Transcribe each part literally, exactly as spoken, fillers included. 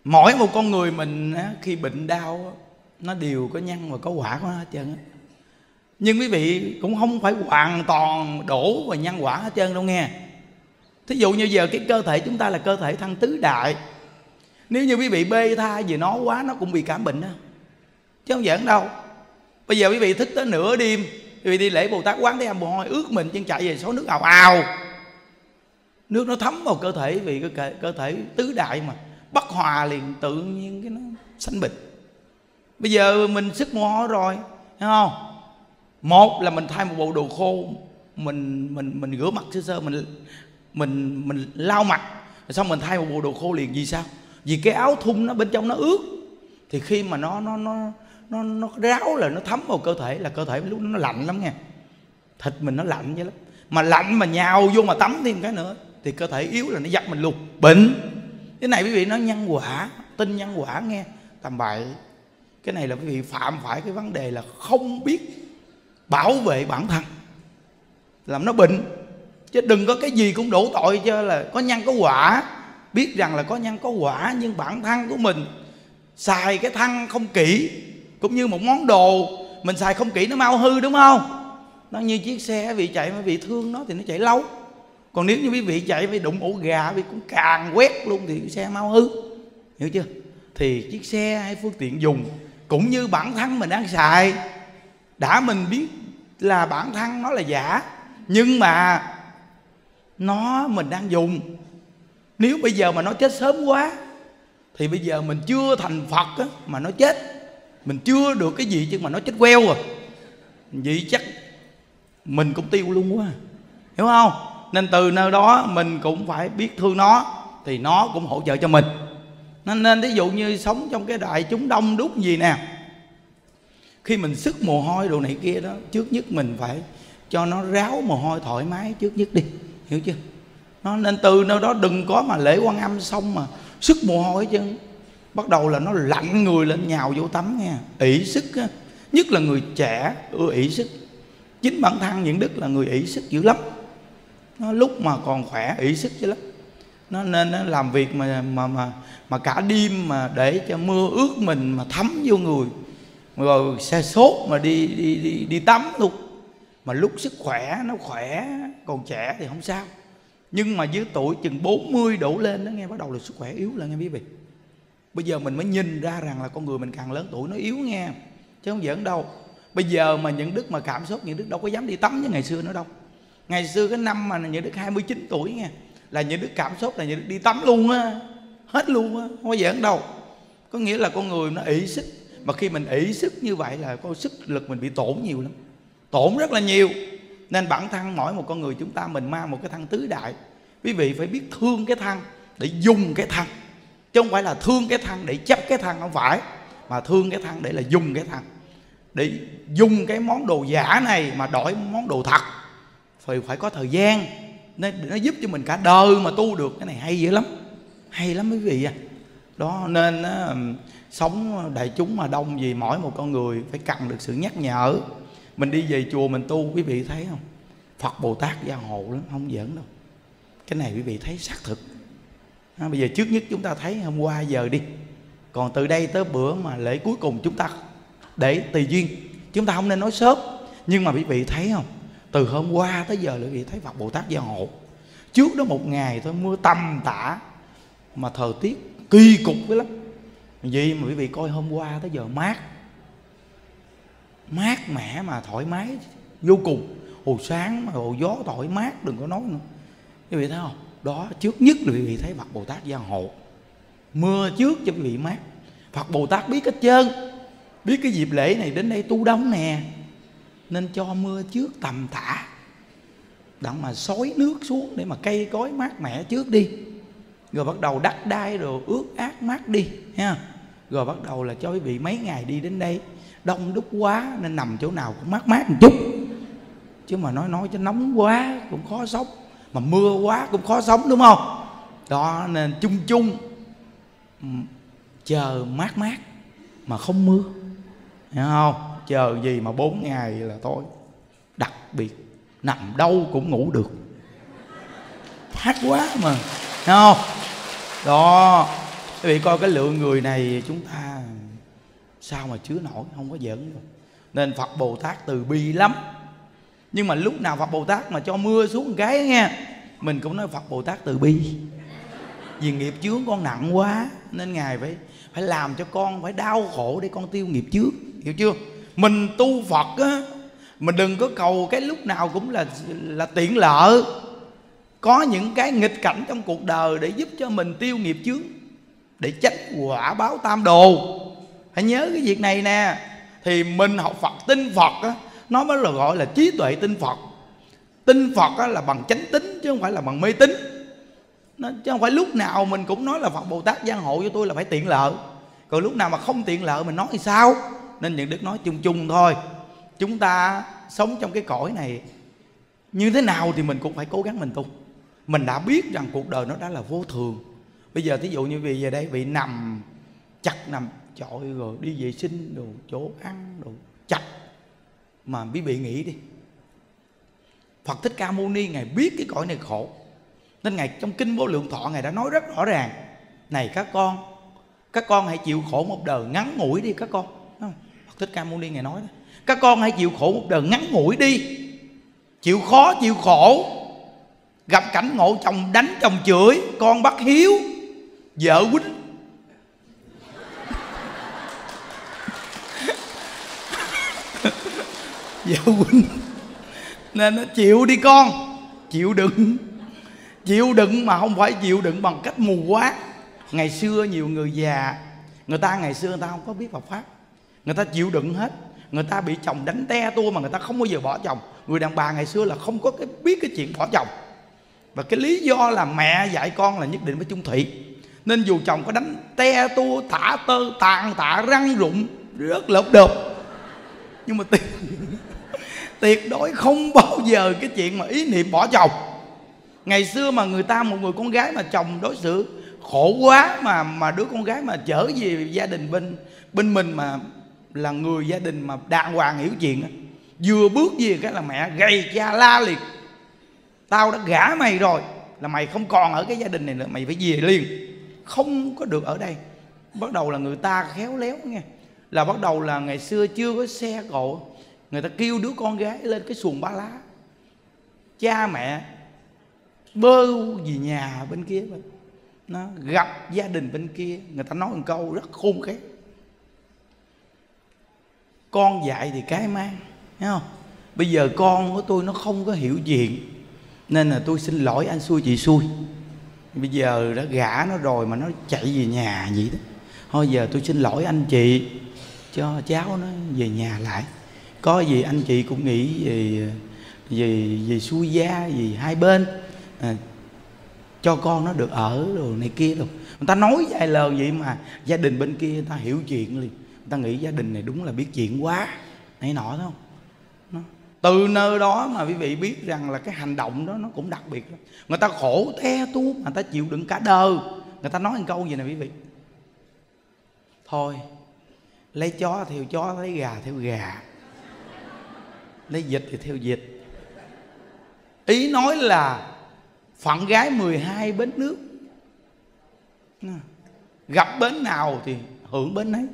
Mỗi một con người mình á, khi bệnh đau á, nó đều có nhân và có quả của nó hết trơn á. Nhưng quý vị cũng không phải hoàn toàn đổ vào nhân quả hết trơn đâu nghe. Thí dụ như giờ cái cơ thể chúng ta là cơ thể thân tứ đại. Nếu như quý vị bê tha về nó quá, nó cũng bị cảm bệnh đó, chứ không giỡn đâu. Bây giờ quý vị thức tới nửa đêm, quý vị đi lễ Bồ Tát Quán Thế Âm, mồ hôi ướt mình chân chạy về số nước ào ào, nước nó thấm vào cơ thể, vì cái cơ thể tứ đại mà bất hòa liền tự nhiên cái nó sanh bệnh. Bây giờ mình sức mồ hôi rồi, thấy không? Một là mình thay một bộ đồ khô, mình mình mình rửa mặt sơ sơ, mình mình mình lau mặt, rồi xong mình thay một bộ đồ khô liền. Vì sao? Vì cái áo thun nó bên trong nó ướt, thì khi mà nó nó nó nó nó ráo là nó thấm vào cơ thể, là cơ thể lúc nó lạnh lắm nha. Thịt mình nó lạnh vậy lắm, mà lạnh mà nhào vô mà tắm thêm cái nữa thì cơ thể yếu là nó dập mình luôn, bệnh. Cái này quý vị nói nhân quả, tin nhân quả nghe, tầm bậy. Cái này là quý vị phạm phải cái vấn đề là không biết bảo vệ bản thân, làm nó bệnh. Chứ đừng có cái gì cũng đổ tội cho là có nhân có quả. Biết rằng là có nhân có quả, nhưng bản thân của mình xài cái thân không kỹ, cũng như một món đồ mình xài không kỹ nó mau hư, đúng không? Nó như chiếc xe, vị chạy mà vị thương nó thì nó chạy lâu. Còn nếu như quý vị chạy với đụng ổ gà, vì cũng càng quét luôn thì xe mau hư, hiểu chưa? Thì chiếc xe hay phương tiện dùng cũng như bản thân mình đang xài. Đã mình biết là bản thân nó là giả, nhưng mà nó mình đang dùng. Nếu bây giờ mà nó chết sớm quá thì bây giờ mình chưa thành Phật á, mà nó chết, mình chưa được cái gì chứ mà nó chết queo rồi, vậy chắc mình cũng tiêu luôn quá, hiểu không? Nên từ nơi đó mình cũng phải biết thương nó, thì nó cũng hỗ trợ cho mình. Nên, nên ví dụ như sống trong cái đại chúng đông đúc gì nè, khi mình sức mồ hôi đồ này kia đó, trước nhất mình phải cho nó ráo mồ hôi thoải mái trước nhất đi, hiểu chưa? Nó nên từ nơi đó đừng có mà lễ Quan Âm xong mà sức mồ hôi chứ, bắt đầu là nó lạnh người lên nhào vô tắm nha, ỷ sức á. Nhất là người trẻ ưa ỷ sức. Chính bản thân những Đức là người ỷ sức dữ lắm. Nó lúc mà còn khỏe ỷ sức dữ lắm. Nó nên nó làm việc mà mà mà mà cả đêm mà để cho mưa ướt mình mà thấm vô người, rồi xe sốt mà đi đi đi đi tắm luôn. Mà lúc sức khỏe, nó khỏe còn trẻ thì không sao, nhưng mà dưới tuổi chừng bốn mươi đổ lên đó nghe, bắt đầu là sức khỏe yếu lại nghe quý vị. Bây giờ mình mới nhìn ra rằng là con người mình càng lớn tuổi nó yếu nghe, chứ không giỡn đâu. Bây giờ mà những Đức mà cảm xúc, những Đức đâu có dám đi tắm như ngày xưa nữa đâu. Ngày xưa cái năm mà những Đức hai mươi chín tuổi nghe, là những Đức cảm xúc là những Đức đi tắm luôn á, hết luôn á, không có giỡn đâu. Có nghĩa là con người nó ỷ sức, mà khi mình ỷ sức như vậy là có sức lực mình bị tổn nhiều lắm, tổn rất là nhiều. Nên bản thân mỗi một con người chúng ta mình mang một cái thân tứ đại. Quý vị phải biết thương cái thân để dùng cái thân, chứ không phải là thương cái thân để chấp cái thân, không phải. Mà thương cái thân để là dùng cái thân, để dùng cái món đồ giả này mà đổi món đồ thật. Phải phải có thời gian, nên nó giúp cho mình cả đời mà tu được. Cái này hay dữ lắm, hay lắm quý vị à. Đó nên á, sống đại chúng mà đông gì, mỗi một con người phải cần được sự nhắc nhở. Mình đi về chùa mình tu, quý vị thấy không, Phật Bồ Tát gia hộ lắm, không giỡn đâu. Cái này quý vị thấy xác thực à. Bây giờ trước nhất chúng ta thấy hôm qua giờ đi, còn từ đây tới bữa mà lễ cuối cùng chúng ta để tùy duyên, chúng ta không nên nói sớm. Nhưng mà quý vị thấy không, từ hôm qua tới giờ quý vị thấy Phật Bồ Tát gia hộ. Trước đó một ngày thôi mưa tầm tã, mà thời tiết kỳ cục lắm. Vì mà quý vị coi hôm qua tới giờ mát, mát mẻ mà thoải mái vô cùng. Hồi sáng mà hồi gió thoải mát, đừng có nói nữa. Quý vị thấy không? Đó, trước nhất là quý vị thấy Phật Bồ Tát gia hộ. Mưa trước cho quý vị mát. Phật Bồ Tát biết hết trơn, biết cái dịp lễ này đến đây tu đông nè, nên cho mưa trước tầm tã, đặng mà xối nước xuống để mà cây cối mát mẻ trước đi. Rồi bắt đầu đất đai rồi ướt át mát đi ha. Rồi bắt đầu là cho quý vị mấy ngày đi đến đây đông đúc quá, nên nằm chỗ nào cũng mát mát một chút. Chứ mà nói nói cho nóng quá cũng khó sống, mà mưa quá cũng khó sống, đúng không? Đó nên chung chung chờ mát mát mà không mưa, hiểu không? Chờ gì mà bốn ngày là thôi. Đặc biệt nằm đâu cũng ngủ được, mát quá mà, hiểu không? Đó Quý vị coi cái lượng người này chúng ta sao mà chứa nổi, không có giỡn đâu. Nên Phật Bồ Tát từ bi lắm. Nhưng mà lúc nào Phật Bồ Tát mà cho mưa xuống một cái nghe, mình cũng nói Phật Bồ Tát từ bi. Vì nghiệp chướng con nặng quá, nên Ngài phải phải làm cho con phải đau khổ để con tiêu nghiệp chướng, hiểu chưa? Mình tu Phật á, mình đừng có cầu cái lúc nào cũng là là tiện lợi. Có những cái nghịch cảnh trong cuộc đời để giúp cho mình tiêu nghiệp chướng, để tránh quả báo tam đồ. Hãy nhớ cái việc này nè. Thì mình học Phật, tin Phật á, nó mới là gọi là trí tuệ tin Phật. Tin Phật á là bằng chánh tín chứ không phải là bằng mê tín. Nó, chứ không phải lúc nào mình cũng nói là Phật Bồ Tát gia hộ cho tôi là phải tiện lợi. Còn lúc nào mà không tiện lợi mình nói thì sao? Nên những Đức nói chung chung thôi. Chúng ta sống trong cái cõi này như thế nào thì mình cũng phải cố gắng mình tu. Mình đã biết rằng cuộc đời nó đã là vô thường. Bây giờ thí dụ như vì về đây bị nằm chặt, nằm chọi rồi đi vệ sinh đồ, chỗ ăn đồ chặt. Mà quý vị nghĩ đi, Phật Thích Ca Mâu Ni Ngài biết cái cõi này khổ, nên Ngài trong Kinh Vô Lượng Thọ Ngài đã nói rất rõ ràng: này các con, các con hãy chịu khổ một đời ngắn ngủi đi các con. Phật Thích Ca Mâu Ni Ngài nói đó, các con hãy chịu khổ một đời ngắn ngủi đi. Chịu khó chịu khổ, gặp cảnh ngộ chồng đánh chồng chửi, con bắt hiếu, vợ quýnh. Vợ quýnh nên nó chịu đi con, chịu đựng. Chịu đựng mà không phải chịu đựng bằng cách mù quáng. Ngày xưa nhiều người già, người ta ngày xưa người ta không có biết Phật Pháp, người ta chịu đựng hết. Người ta bị chồng đánh te tua mà người ta không bao giờ bỏ chồng. Người đàn bà ngày xưa là không có cái biết cái chuyện bỏ chồng. Và cái lý do là mẹ dạy con là nhất định phải chung thủy. Nên dù chồng có đánh te tua, thả tơ, tàn tạ, răng rụng, rất lộp đột, nhưng mà tuyệt, tuyệt đối không bao giờ cái chuyện mà ý niệm bỏ chồng. Ngày xưa mà người ta, một người con gái mà chồng đối xử khổ quá, mà mà đứa con gái mà trở về gia đình bên bên mình mà là người gia đình mà đàng hoàng hiểu chuyện á, vừa bước về cái là mẹ gầy cha la liệt: tao đã gả mày rồi, là mày không còn ở cái gia đình này nữa, mày phải về liền, không có được ở đây. Bắt đầu là người ta khéo léo nghe, là bắt đầu là ngày xưa chưa có xe cộ, người ta kêu đứa con gái lên cái xuồng ba lá, cha mẹ bơ về nhà bên kia, nó gặp gia đình bên kia, người ta nói một câu rất khôn khéo: con dạy thì cái mang, thấy không? Bây giờ con của tôi nó không có hiểu chuyện, nên là tôi xin lỗi anh xui chị xui. Bây giờ đã gả nó rồi mà nó chạy về nhà vậy đó, thôi giờ tôi xin lỗi anh chị, cho cháu nó về nhà lại. Có gì anh chị cũng nghĩ về về về xuôi gia, vì hai bên à, cho con nó được ở rồi này kia rồi. Người ta nói vài lời vậy mà gia đình bên kia người ta hiểu chuyện liền, người ta nghĩ gia đình này đúng là biết chuyện quá này nọ, thấy không? Nó. Từ nơi đó mà quý vị biết rằng là cái hành động đó nó cũng đặc biệt lắm. Người ta khổ te tua mà người ta chịu đựng cả đời. Người ta nói một câu gì nè quý vị: thôi lấy chó theo chó, lấy gà theo gà, lấy vịt thì theo vịt. Ý nói là phận gái mười hai bến nước, gặp bến nào thì hưởng bến ấy.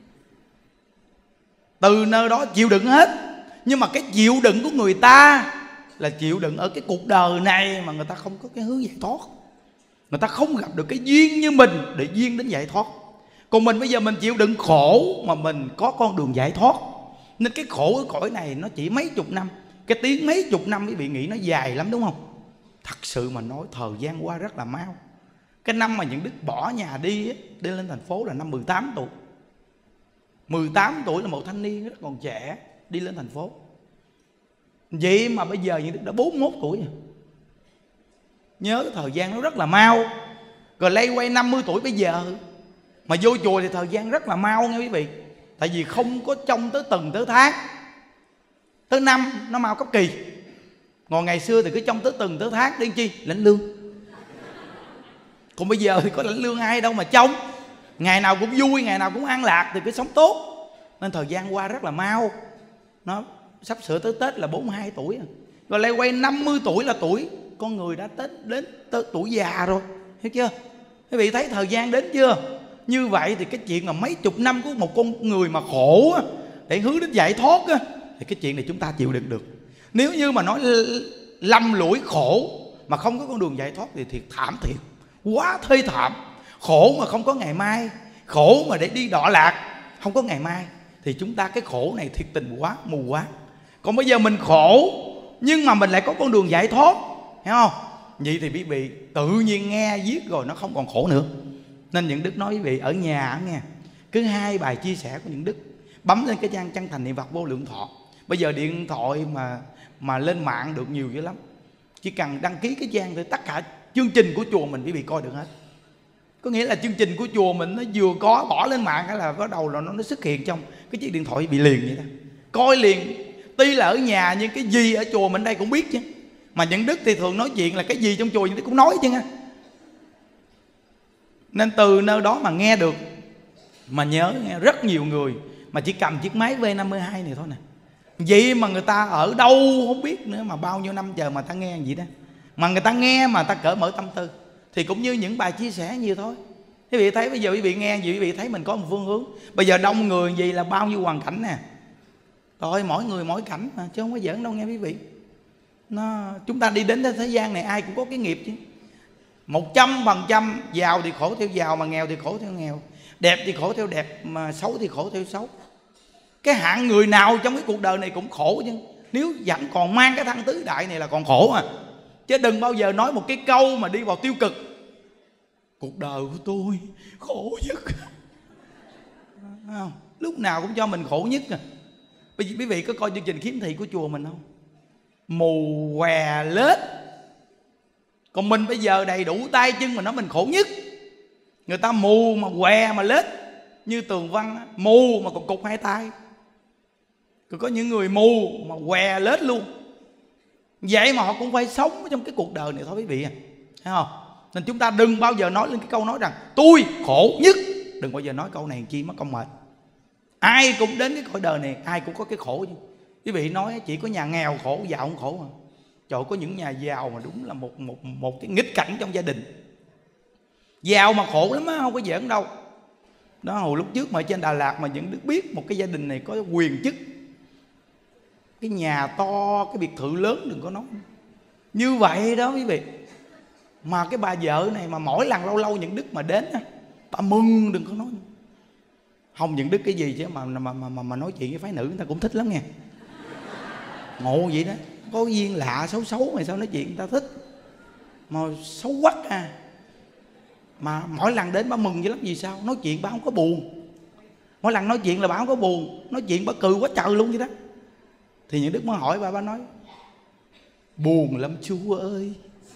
Từ nơi đó chịu đựng hết. Nhưng mà cái chịu đựng của người ta là chịu đựng ở cái cuộc đời này mà người ta không có cái hướng giải thoát. Người ta không gặp được cái duyên như mình để duyên đến giải thoát. Còn mình bây giờ mình chịu đựng khổ mà mình có con đường giải thoát. Nên cái khổ ở cõi này nó chỉ mấy chục năm. Cái tiếng mấy chục năm quý vị nghĩ nó dài lắm đúng không? Thật sự mà nói thời gian qua rất là mau. Cái năm mà những Đức bỏ nhà đi ấy, đi lên thành phố là năm mười tám tuổi. Mười tám tuổi là một thanh niên rất còn trẻ, đi lên thành phố. Vậy mà bây giờ những Đức đã bốn mươi mốt tuổi rồi. Nhớ cái thời gian nó rất là mau. Rồi lay quay năm mươi tuổi bây giờ mà vô chùa thì thời gian rất là mau nha quý vị. Tại vì không có trông tới tuần tới tháng, tới năm nó mau cấp kỳ. Ngồi ngày xưa thì cứ trông tới tuần tới tháng đi chi? Lãnh lương. Còn bây giờ thì có lãnh lương ai đâu mà trông. Ngày nào cũng vui, ngày nào cũng an lạc thì cứ sống tốt. Nên thời gian qua rất là mau. Nó sắp sửa tới Tết là bốn mươi hai tuổi. Rồi lại quay năm mươi tuổi là tuổi con người đã tới đến tới tuổi già rồi. Hiểu chưa? Quý vị thấy thời gian đến chưa? Như vậy thì cái chuyện mà mấy chục năm của một con người mà khổ á, để hướng đến giải thoát á, thì cái chuyện này chúng ta chịu đựng được. Nếu như mà nói lầm lũi khổ mà không có con đường giải thoát thì thiệt thảm thiệt, quá thê thảm. Khổ mà không có ngày mai, khổ mà để đi đọa lạc không có ngày mai, thì chúng ta cái khổ này thiệt tình quá, mù quá. Còn bây giờ mình khổ nhưng mà mình lại có con đường giải thoát, hiểu không? Vậy thì quý vị tự nhiên nghe viết rồi nó không còn khổ nữa. Nên những đức nói quý vị ở nhà nghe, cứ hai bài chia sẻ của những đức bấm lên cái trang chân thành niệm Phật vô lượng thọ. Bây giờ điện thoại mà mà lên mạng được nhiều dữ lắm. Chỉ cần đăng ký cái trang thì tất cả chương trình của chùa mình quý vị coi được hết. Có nghĩa là chương trình của chùa mình nó vừa có bỏ lên mạng cái là bắt đầu là nó, nó xuất hiện trong cái chiếc điện thoại bị liền vậy đó. Coi liền. Tuy là ở nhà nhưng cái gì ở chùa mình đây cũng biết chứ. Mà những đức thì thường nói chuyện là cái gì trong chùa những đức cũng nói chứ. Nên từ nơi đó mà nghe được. Mà nhớ nghe rất nhiều người mà chỉ cầm chiếc máy V năm mươi hai này thôi nè. Vậy mà người ta ở đâu không biết nữa, mà bao nhiêu năm chờ mà ta nghe vậy đó. Mà người ta nghe mà ta cởi mở tâm tư. Thì cũng như những bài chia sẻ nhiều thôi. Quý vị thấy bây giờ quý vị nghe gì quý vị thấy mình có một phương hướng. Bây giờ đông người gì là bao nhiêu hoàn cảnh nè. Rồi mỗi người mỗi cảnh mà, chứ không có giỡn đâu nghe quý vị. Nó, chúng ta đi đến thế gian này ai cũng có cái nghiệp chứ. Một trăm phần trăm giàu thì khổ theo giàu, mà nghèo thì khổ theo nghèo. Đẹp thì khổ theo đẹp, mà xấu thì khổ theo xấu. Cái hạng người nào trong cái cuộc đời này cũng khổ chứ. Nếu vẫn còn mang cái thân tứ đại này là còn khổ à. Chứ đừng bao giờ nói một cái câu mà đi vào tiêu cực. Cuộc đời của tôi khổ nhất. Không, lúc nào cũng cho mình khổ nhất à. Quý vị có coi chương trình khiếm thị của chùa mình không? Mù què lết. Còn mình bây giờ đầy đủ tay chân mà nói mình khổ nhất. Người ta mù mà què mà lết như Tường Văn, mù mà còn cục hai tay. Còn có những người mù mà què lết luôn. Vậy mà họ cũng phải sống trong cái cuộc đời này thôi quý vị à. Thấy không? Nên chúng ta đừng bao giờ nói lên cái câu nói rằng tôi khổ nhất. Đừng bao giờ nói câu này chi mất công mệt. Ai cũng đến cái cõi đời này, ai cũng có cái khổ chứ. Quý vị nói chỉ có nhà nghèo khổ, giàu không khổ mà. Trời, có những nhà giàu mà đúng là một một một cái nghịch cảnh trong gia đình. Giàu mà khổ lắm á, không có giỡn đâu. Đó, hồi lúc trước mà ở trên Đà Lạt mà những đứa biết một cái gia đình này có quyền chức, cái nhà to, cái biệt thự lớn, đừng có nói. Như vậy đó quý vị. Mà cái bà vợ này mà mỗi lần lâu lâu những đức mà đến á, bà mừng đừng có nói. Không những đức cái gì chứ mà mà mà, mà nói chuyện với phái nữ người ta cũng thích lắm nghe. Ngộ vậy đó. Có duyên lạ xấu xấu mà sao nói chuyện người ta thích. Mà xấu quắc à. Mà mỗi lần đến bà mừng dữ lắm. Vì sao? Nói chuyện bà không có buồn. Mỗi lần nói chuyện là bà không có buồn. Nói chuyện bà cười quá trời luôn vậy đó. Thì những đức mới hỏi bà, bà nói buồn lắm chú ơi.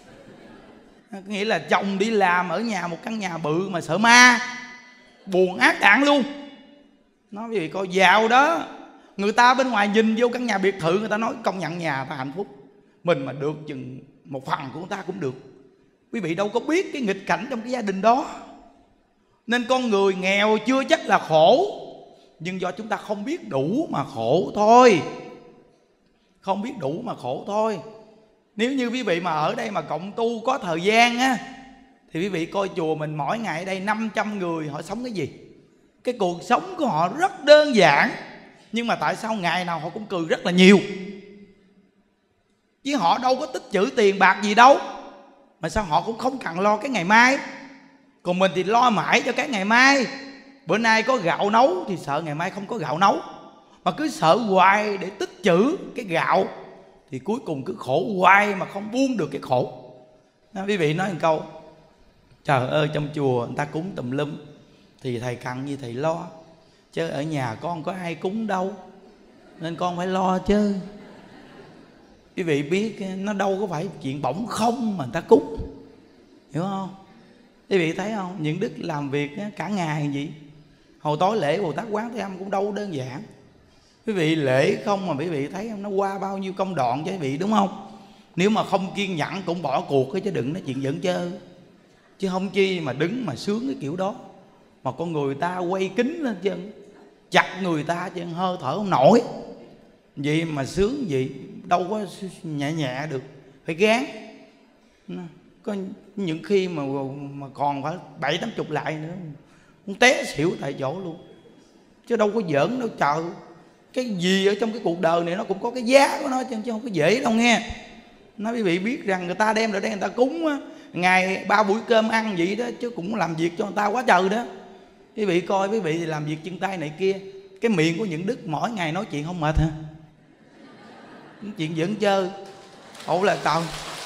Nghĩa là chồng đi làm ở nhà một căn nhà bự mà sợ ma. Buồn ác đạn luôn. Nói quý vị coi giàu đó. Người ta bên ngoài nhìn vô căn nhà biệt thự, người ta nói công nhận nhà ta hạnh phúc. Mình mà được chừng một phần của người ta cũng được. Quý vị đâu có biết cái nghịch cảnh trong cái gia đình đó. Nên con người nghèo chưa chắc là khổ, nhưng do chúng ta không biết đủ mà khổ thôi. Không biết đủ mà khổ thôi. Nếu như quý vị mà ở đây mà cộng tu có thời gian á, thì quý vị coi chùa mình mỗi ngày ở đây năm trăm người họ sống cái gì. Cái cuộc sống của họ rất đơn giản, nhưng mà tại sao ngày nào họ cũng cười rất là nhiều. Chứ họ đâu có tích trữ tiền bạc gì đâu. Mà sao họ cũng không cần lo cái ngày mai. Còn mình thì lo mãi cho cái ngày mai. Bữa nay có gạo nấu thì sợ ngày mai không có gạo nấu. Mà cứ sợ hoài để tích trữ cái gạo thì cuối cùng cứ khổ hoài mà không buông được cái khổ. Đó, quý vị nói một câu trời ơi trong chùa người ta cúng tùm lum thì thầy cần gì thầy lo. Chứ ở nhà con có ai cúng đâu, nên con phải lo chứ. Quý vị biết nó đâu có phải chuyện bổng không mà người ta cúng. Hiểu không? Quý vị thấy không? Những đức làm việc cả ngày vậy. Hồi tối lễ Bồ Tát Quán Thế Âm cũng đâu đơn giản. Quý vị lễ không mà quý vị thấy không? Nó qua bao nhiêu công đoạn cho quý vị đúng không? Nếu mà không kiên nhẫn cũng bỏ cuộc chứ đừng nói chuyện giỡn chơi. Chứ không chi mà đứng mà sướng cái kiểu đó. Mà con người ta quay kính lên chân, chặt người ta chứ hơi thở không nổi. Vậy mà sướng vậy đâu có nhẹ nhẹ được. Phải gán. Có những khi mà mà còn phải bảy tám chục lại nữa, muốn té xỉu tại chỗ luôn. Chứ đâu có giỡn đâu trời. Cái gì ở trong cái cuộc đời này nó cũng có cái giá của nó chứ không có dễ đâu nghe. Nói quý vị biết rằng người ta đem lại đây người ta cúng á, ngày ba buổi cơm ăn vậy đó, chứ cũng làm việc cho người ta quá trời đó. Quý vị coi, quý vị thì làm việc chân tay này kia, cái miệng của những Đức mỗi ngày nói chuyện không mệt hả? Nói chuyện giỡn chơi. Ủa là trời.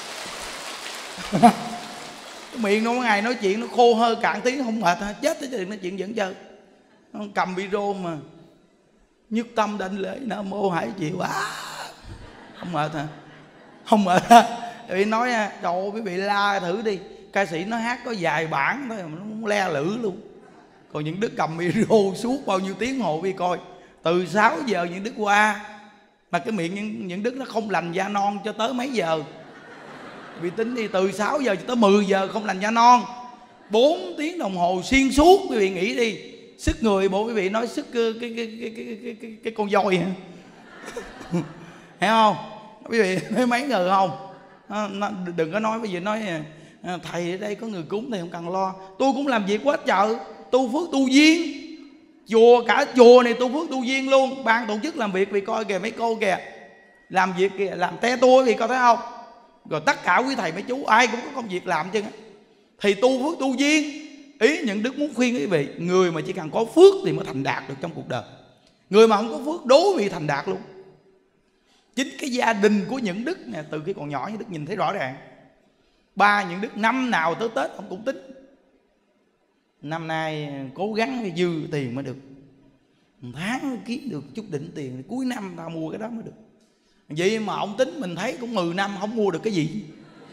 Cái miệng nó mỗi ngày nói chuyện nó khô hơi cạn tiếng không mệt hả? Chết tới chuyện nói chuyện giỡn chơi. Nó cầm micro mà nhất tâm đảnh lễ nam mô hải chịu á. Không mệt hả? Không mệt hả? Vì nói trời ơi quý vị la thử đi, ca sĩ nó hát có vài bản thôi mà nó muốn le lử luôn. Còn những Đức cầm micro suốt bao nhiêu tiếng hồ vi coi, từ sáu giờ những Đức qua mà cái miệng những, những Đức nó không lành da non cho tới mấy giờ. Vì tính đi từ sáu giờ cho tới mười giờ không lành da non, bốn tiếng đồng hồ xuyên suốt. Quý vị nghĩ đi, sức người bộ quý vị nói sức cái cái cái cái cái, cái, cái, cái con voi hả? Hiểu không? Quý vị nói mấy người không? Nó, đừng có nói bây giờ nói thầy ở đây có người cúng thì không cần lo. Tôi cũng làm việc quá trời, tu phước tu duyên. Chùa, cả chùa này tu phước tu duyên luôn. Ban tổ chức làm việc vì coi kìa mấy cô kìa, làm việc kìa, làm te tua vì coi thấy không? Rồi tất cả quý thầy mấy chú ai cũng có công việc làm chứ. Thì tu phước tu duyên. Ý những Đức muốn khuyên quý vị, người mà chỉ cần có phước thì mới thành đạt được trong cuộc đời. Người mà không có phước đố bị thành đạt luôn. Chính cái gia đình của những Đức nè, từ khi còn nhỏ những Đức nhìn thấy rõ ràng. Ba những Đức năm nào tới Tết ông cũng tính năm nay cố gắng phải dư tiền mới được, một tháng kiếm được chút đỉnh tiền, cuối năm tao mua cái đó mới được. Vậy mà ông tính mình thấy cũng mười năm không mua được cái gì.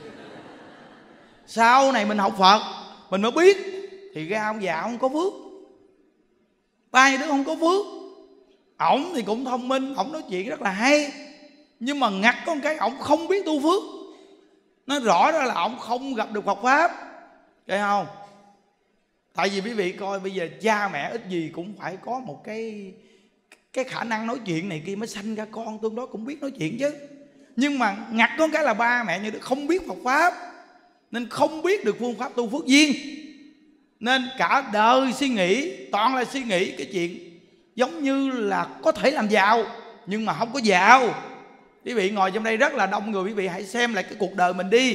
Sau này mình học Phật mình mới biết, thì ra ông già ông không có phước. Ba những Đức không có phước. Ổng thì cũng thông minh, ổng nói chuyện rất là hay, nhưng mà ngặt có một cái ổng không biết tu phước. Nó rõ ra là ổng không gặp được Phật Pháp. Thấy không? Tại vì quý vị coi bây giờ cha mẹ ít gì cũng phải có một cái cái khả năng nói chuyện này kia mới sanh ra con tương đối cũng biết nói chuyện chứ. Nhưng mà ngặt có cái là ba mẹ như Đức không biết Phật Pháp, nên không biết được phương pháp tu phước duyên. Nên cả đời suy nghĩ, toàn là suy nghĩ cái chuyện giống như là có thể làm giàu nhưng mà không có giàu. Quý vị ngồi trong đây rất là đông người, quý vị hãy xem lại cái cuộc đời mình đi.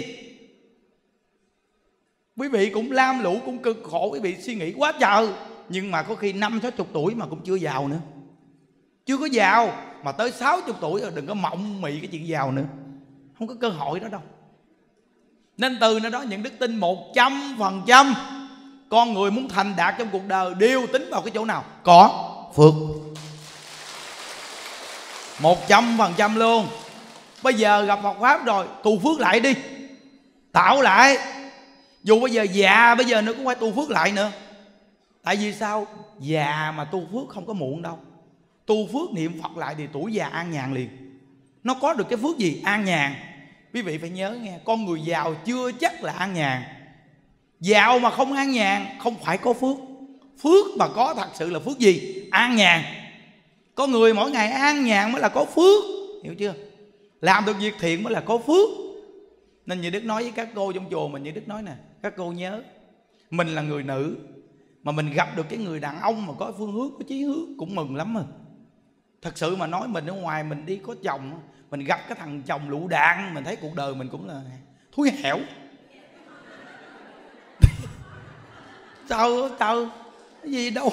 Quý vị cũng lam lũ, cũng cực khổ, quý vị suy nghĩ quá trời, nhưng mà có khi năm sáu chục tuổi mà cũng chưa giàu nữa. Chưa có giàu mà tới sáu chục tuổi rồi đừng có mộng mị cái chuyện giàu nữa. Không có cơ hội đó đâu. Nên từ nơi đó những Đức tin một trăm phần trăm con người muốn thành đạt trong cuộc đời đều tính vào cái chỗ nào? Có phước. Một trăm phần trăm luôn. Bây giờ gặp Phật Pháp rồi, tu phước lại đi, tạo lại. Dù bây giờ già bây giờ nữa cũng phải tu phước lại nữa. Tại vì sao? Già mà tu phước không có muộn đâu. Tu phước niệm Phật lại thì tuổi già an nhàn liền. Nó có được cái phước gì? An nhàn. Quý vị phải nhớ nghe, con người giàu chưa chắc là an nhàn. Giàu mà không an nhàn không phải có phước. Phước mà có thật sự là phước gì? An nhàn. Có người mỗi ngày an nhàn mới là có phước. Hiểu chưa? Làm được việc thiện mới là có phước. Nên như Đức nói với các cô trong chùa mình, như Đức nói nè, các cô nhớ, mình là người nữ mà mình gặp được cái người đàn ông mà có phương hướng, có chí hướng cũng mừng lắm rồi. Thật sự mà nói, mình ở ngoài mình đi có chồng, mình gặp cái thằng chồng lựu đạn, mình thấy cuộc đời mình cũng là thúi hẻo. Sao sao cái gì đâu,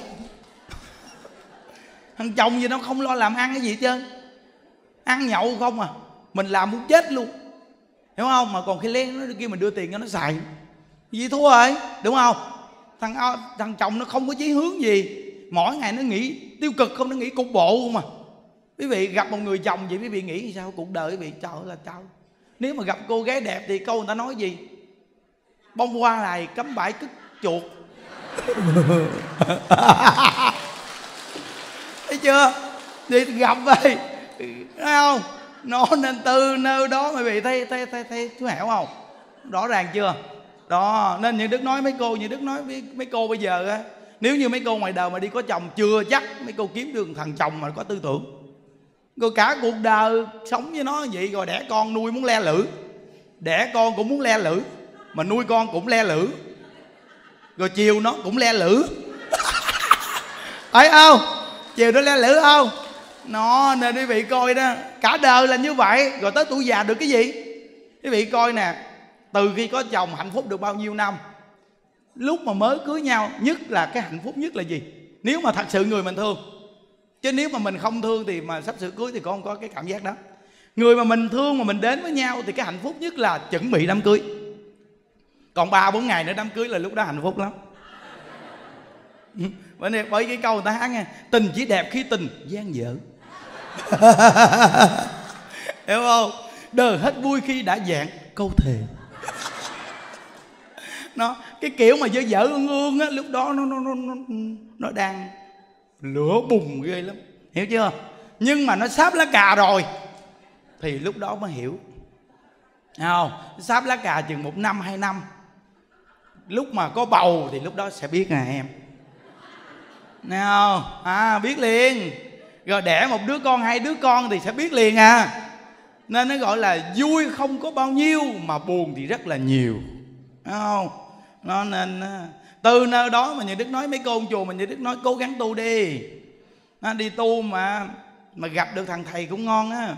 thằng chồng gì nó không lo làm ăn cái gì hết trơn, ăn nhậu không à, mình làm muốn chết luôn, hiểu không? Mà còn khi lén nó kia mình đưa tiền cho nó xài, gì thua rồi, đúng không? Thằng thằng chồng nó không có chí hướng gì, mỗi ngày nó nghĩ tiêu cực không, nó nghĩ cục bộ không à. Quý vị gặp một người chồng vậy quý vị nghĩ sao? Cuộc đời quý vị trời ơi là trời. Nếu mà gặp cô gái đẹp thì câu người ta nói gì? Bông hoa này cắm bãi cứt chuột. Thấy chưa? Đi gặp vậy, thấy không? Nó nên từ nơi đó mà bị thấy thấy thấy thấy chú hẻo không? Rõ ràng chưa? Đó, nên như Đức nói mấy cô, như Đức nói với mấy cô bây giờ á, nếu như mấy cô ngoài đời mà đi có chồng chưa chắc mấy cô kiếm được thằng chồng mà có tư tưởng. Rồi cả cuộc đời sống với nó vậy, rồi đẻ con nuôi muốn le lử, đẻ con cũng muốn le lử, mà nuôi con cũng le lử, rồi chiều nó cũng le lử. Thấy không? Chiều nó le lử không? Nó nên quý vị coi đó, cả đời là như vậy, rồi tới tuổi già được cái gì? Quý vị coi nè, từ khi có chồng hạnh phúc được bao nhiêu năm, lúc mà mới cưới nhau, nhất là cái hạnh phúc nhất là gì? Nếu mà thật sự người mình thương. Chứ nếu mà mình không thương thì mà sắp sửa cưới thì con không có cái cảm giác đó. Người mà mình thương mà mình đến với nhau thì cái hạnh phúc nhất là chuẩn bị đám cưới. Còn ba bốn ngày nữa đám cưới là lúc đó hạnh phúc lắm. Bởi bởi cái câu người ta hát nghe, tình chỉ đẹp khi tình gian dở. Hiểu không? Đời hết vui khi đã dạng câu thề. Nó cái kiểu mà dở dở ương ương á, lúc đó nó nó nó nó nó đang lửa bùng ghê lắm, hiểu chưa? Nhưng mà nó sáp lá cà rồi thì lúc đó mới hiểu. Thấy không? Sáp lá cà chừng một năm hai năm, lúc mà có bầu thì lúc đó sẽ biết nè em. Thấy không? À, biết liền. Rồi đẻ một đứa con hai đứa con thì sẽ biết liền à. Nên nó gọi là vui không có bao nhiêu mà buồn thì rất là nhiều. Thấy không? Nó nên từ nơi đó mà Như Đức nói mấy cô ông chùa, mà Như Đức nói cố gắng tu đi. Nó đi tu mà mà gặp được thằng thầy cũng ngon á.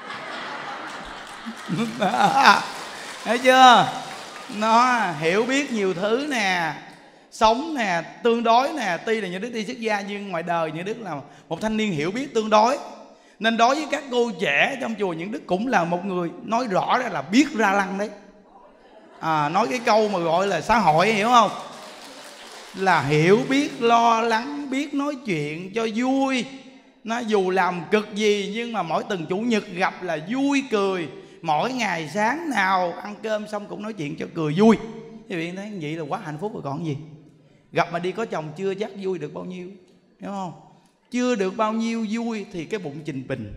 Thấy chưa? Nó hiểu biết nhiều thứ nè, sống nè, tương đối nè. Tuy là Như Đức đi xuất gia nhưng ngoài đời Như Đức là một thanh niên hiểu biết tương đối. Nên đối với các cô trẻ trong chùa Như Đức cũng là một người nói rõ ra là biết ra lăng đấy. À, nói cái câu mà gọi là xã hội, hiểu không? Là hiểu biết, lo lắng, biết nói chuyện cho vui. Nó dù làm cực gì nhưng mà mỗi tuần chủ nhật gặp là vui cười. Mỗi ngày sáng nào ăn cơm xong cũng nói chuyện cho cười vui. Quý vị thấy vậy là quá hạnh phúc rồi còn gì. Gặp mà đi có chồng chưa chắc vui được bao nhiêu, hiểu không? Chưa được bao nhiêu vui thì cái bụng trình bình.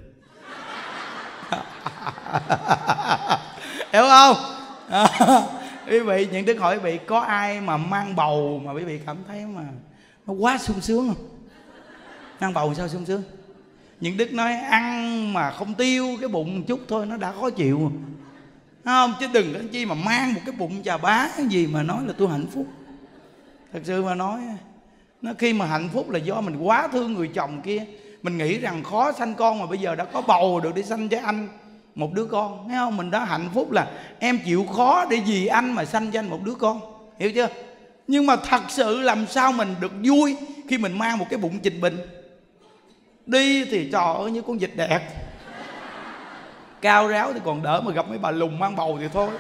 Hiểu không? À, quý vị, những Đức hỏi quý vị có ai mà mang bầu mà quý vị cảm thấy mà nó quá sung sướng không? Mang bầu sao sung sướng? Những Đức nói ăn mà không tiêu cái bụng một chút thôi nó đã khó chịu rồi. Không? Chứ đừng có chi mà mang một cái bụng chà bá gì mà nói là tôi hạnh phúc. Thật sự mà nói, nó khi mà hạnh phúc là do mình quá thương người chồng kia. Mình nghĩ rằng khó sanh con mà bây giờ đã có bầu được để sanh cho anh một đứa con, thấy không? Mình đã hạnh phúc là em chịu khó để vì anh mà sanh cho anh một đứa con, hiểu chưa? Nhưng mà thật sự làm sao mình được vui khi mình mang một cái bụng trình bình. Đi thì trời ơi như con vịt đẹt, cao ráo thì còn đỡ, mà gặp mấy bà lùn mang bầu thì thôi.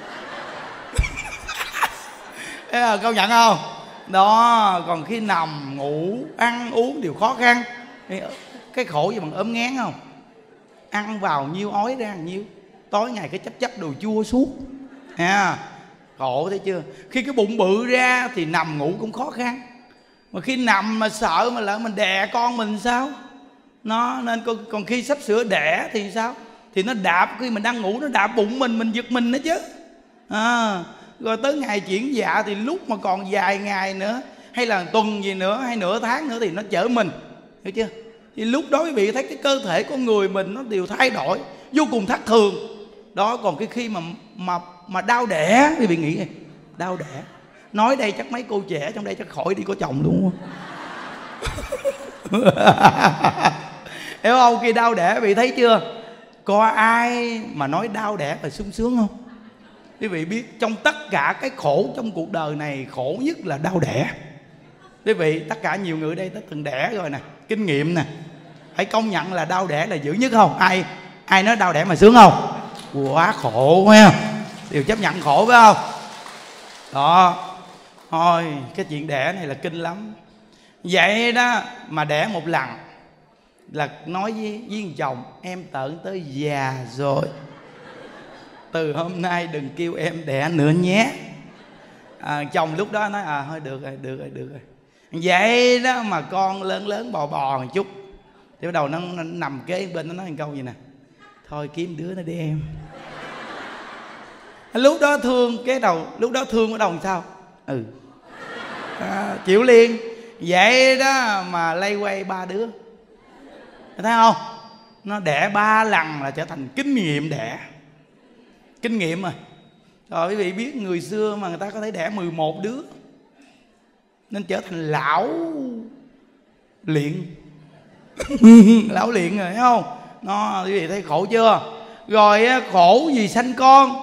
Thế là công nhận không? Đó, còn khi nằm, ngủ, ăn, uống đều khó khăn. Cái khổ gì bằng ốm ngán không? Ăn vào nhiêu ói ra nhiêu, tối ngày cái chấp chấp đồ chua suốt à, khổ thấy chưa? Khi cái bụng bự ra thì nằm ngủ cũng khó khăn. Mà khi nằm mà sợ mà lỡ mình đè con mình sao? Nó nên còn, còn khi sắp sửa đẻ thì sao? Thì nó đạp, khi mình đang ngủ nó đạp bụng mình, mình giật mình đó chứ à. Rồi tới ngày chuyển dạ thì lúc mà còn vài ngày nữa, hay là tuần gì nữa, hay nửa tháng nữa thì nó chở mình, hiểu chưa? Thì lúc đó quý vị thấy cái cơ thể con người mình nó đều thay đổi vô cùng thất thường. Đó, còn cái khi mà mà mà đau đẻ, quý vị nghĩ đau đẻ, nói đây chắc mấy cô trẻ trong đây chắc khỏi đi có chồng luôn. Hiểu không? Khi đau đẻ quý vị thấy chưa? Có ai mà nói đau đẻ là sung sướng không? Quý vị biết trong tất cả cái khổ trong cuộc đời này, khổ nhất là đau đẻ. Quý vị, tất cả nhiều người đây đã từng đẻ rồi nè, kinh nghiệm nè, hãy công nhận là đau đẻ là dữ nhất không? Ai ai nói đau đẻ mà sướng không? Quá khổ phải không? Đều chấp nhận khổ phải không? Đó, thôi cái chuyện đẻ này là kinh lắm. Vậy đó mà đẻ một lần là nói với, với chồng em tận tới già rồi, từ hôm nay đừng kêu em đẻ nữa nhé. À, chồng lúc đó nói à thôi được rồi, được rồi, được rồi. Vậy đó mà con lớn lớn bò bò một chút thì bắt đầu nó, nó nằm kế bên nó nói một câu gì nè: thôi kiếm đứa nó đi em. Lúc đó thương cái đầu, lúc đó thương ở đầu làm sao? Ừ à, chịu liền. Vậy đó mà lay quay ba đứa, thấy không? Nó đẻ ba lần là trở thành kinh nghiệm đẻ, kinh nghiệm rồi. Rồi quý vị biết người xưa mà người ta có thể đẻ mười một đứa, nên trở thành lão luyện. Lão luyện rồi thấy không? Nó quý vị thấy khổ chưa? Rồi khổ vì sanh con,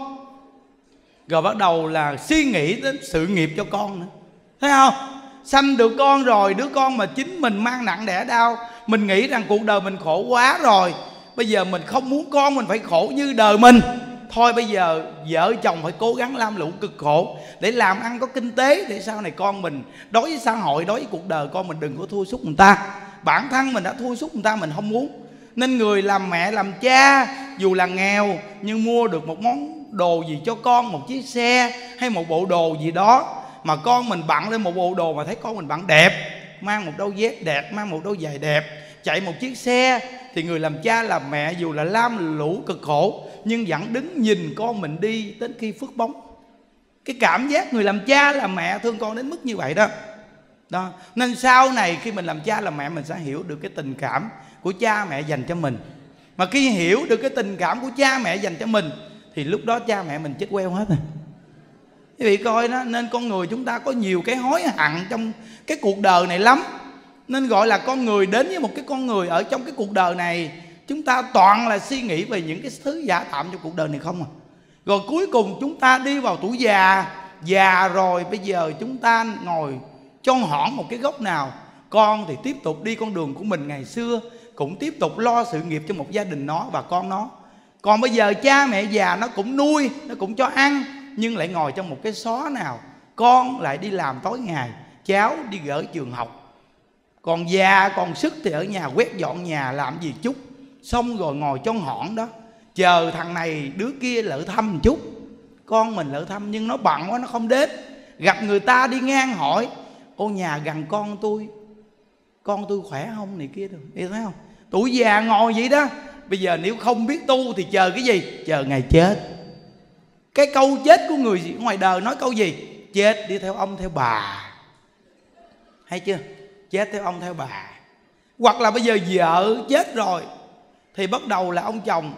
rồi bắt đầu là suy nghĩ đến sự nghiệp cho con nữa, thấy không? Sanh được con rồi, đứa con mà chính mình mang nặng đẻ đau, mình nghĩ rằng cuộc đời mình khổ quá rồi, bây giờ mình không muốn con mình phải khổ như đời mình. Thôi bây giờ vợ chồng phải cố gắng lam lũ cực khổ để làm ăn có kinh tế, để sau này con mình đối với xã hội, đối với cuộc đời con mình đừng có thua sút người ta. Bản thân mình đã thua sút người ta, mình không muốn. Nên người làm mẹ làm cha dù là nghèo nhưng mua được một món đồ gì cho con, một chiếc xe hay một bộ đồ gì đó, mà con mình bận lên một bộ đồ mà thấy con mình bận đẹp, mang một đôi dép đẹp, mang một đôi giày đẹp, chạy một chiếc xe, thì người làm cha làm mẹ dù là lam lũ cực khổ nhưng vẫn đứng nhìn con mình đi đến khi phước bóng. Cái cảm giác người làm cha làm mẹ thương con đến mức như vậy đó. Đó. Nên sau này khi mình làm cha làm mẹ, mình sẽ hiểu được cái tình cảm của cha mẹ dành cho mình. Mà khi hiểu được cái tình cảm của cha mẹ dành cho mình thì lúc đó cha mẹ mình chết queo hết rồi. Quý vị coi đó, nên con người chúng ta có nhiều cái hối hận trong cái cuộc đời này lắm. Nên gọi là con người đến với một cái con người ở trong cái cuộc đời này, chúng ta toàn là suy nghĩ về những cái thứ giả tạm trong cuộc đời này không à. Rồi cuối cùng chúng ta đi vào tuổi già, già rồi bây giờ chúng ta ngồi chon hỏn một cái góc nào. Con thì tiếp tục đi con đường của mình ngày xưa, cũng tiếp tục lo sự nghiệp cho một gia đình nó và con nó. Còn bây giờ cha mẹ già nó cũng nuôi, nó cũng cho ăn, nhưng lại ngồi trong một cái xó nào. Con lại đi làm tối ngày, cháu đi gửi trường học. Còn già còn sức thì ở nhà quét dọn nhà làm gì chút, xong rồi ngồi chon hỏn đó, chờ thằng này đứa kia lỡ thăm một chút. Con mình lỡ thăm nhưng nó bận quá nó không đến. Gặp người ta đi ngang hỏi: ô nhà gần con tôi, con tôi khỏe không này kia rồi. Em thấy không? Tuổi già ngồi vậy đó. Bây giờ nếu không biết tu thì chờ cái gì? Chờ ngày chết. Cái câu chết của người ngoài đời nói câu gì? Chết đi theo ông theo bà. Hay chưa? Chết theo ông theo bà. Hoặc là bây giờ vợ chết rồi thì bắt đầu là ông chồng,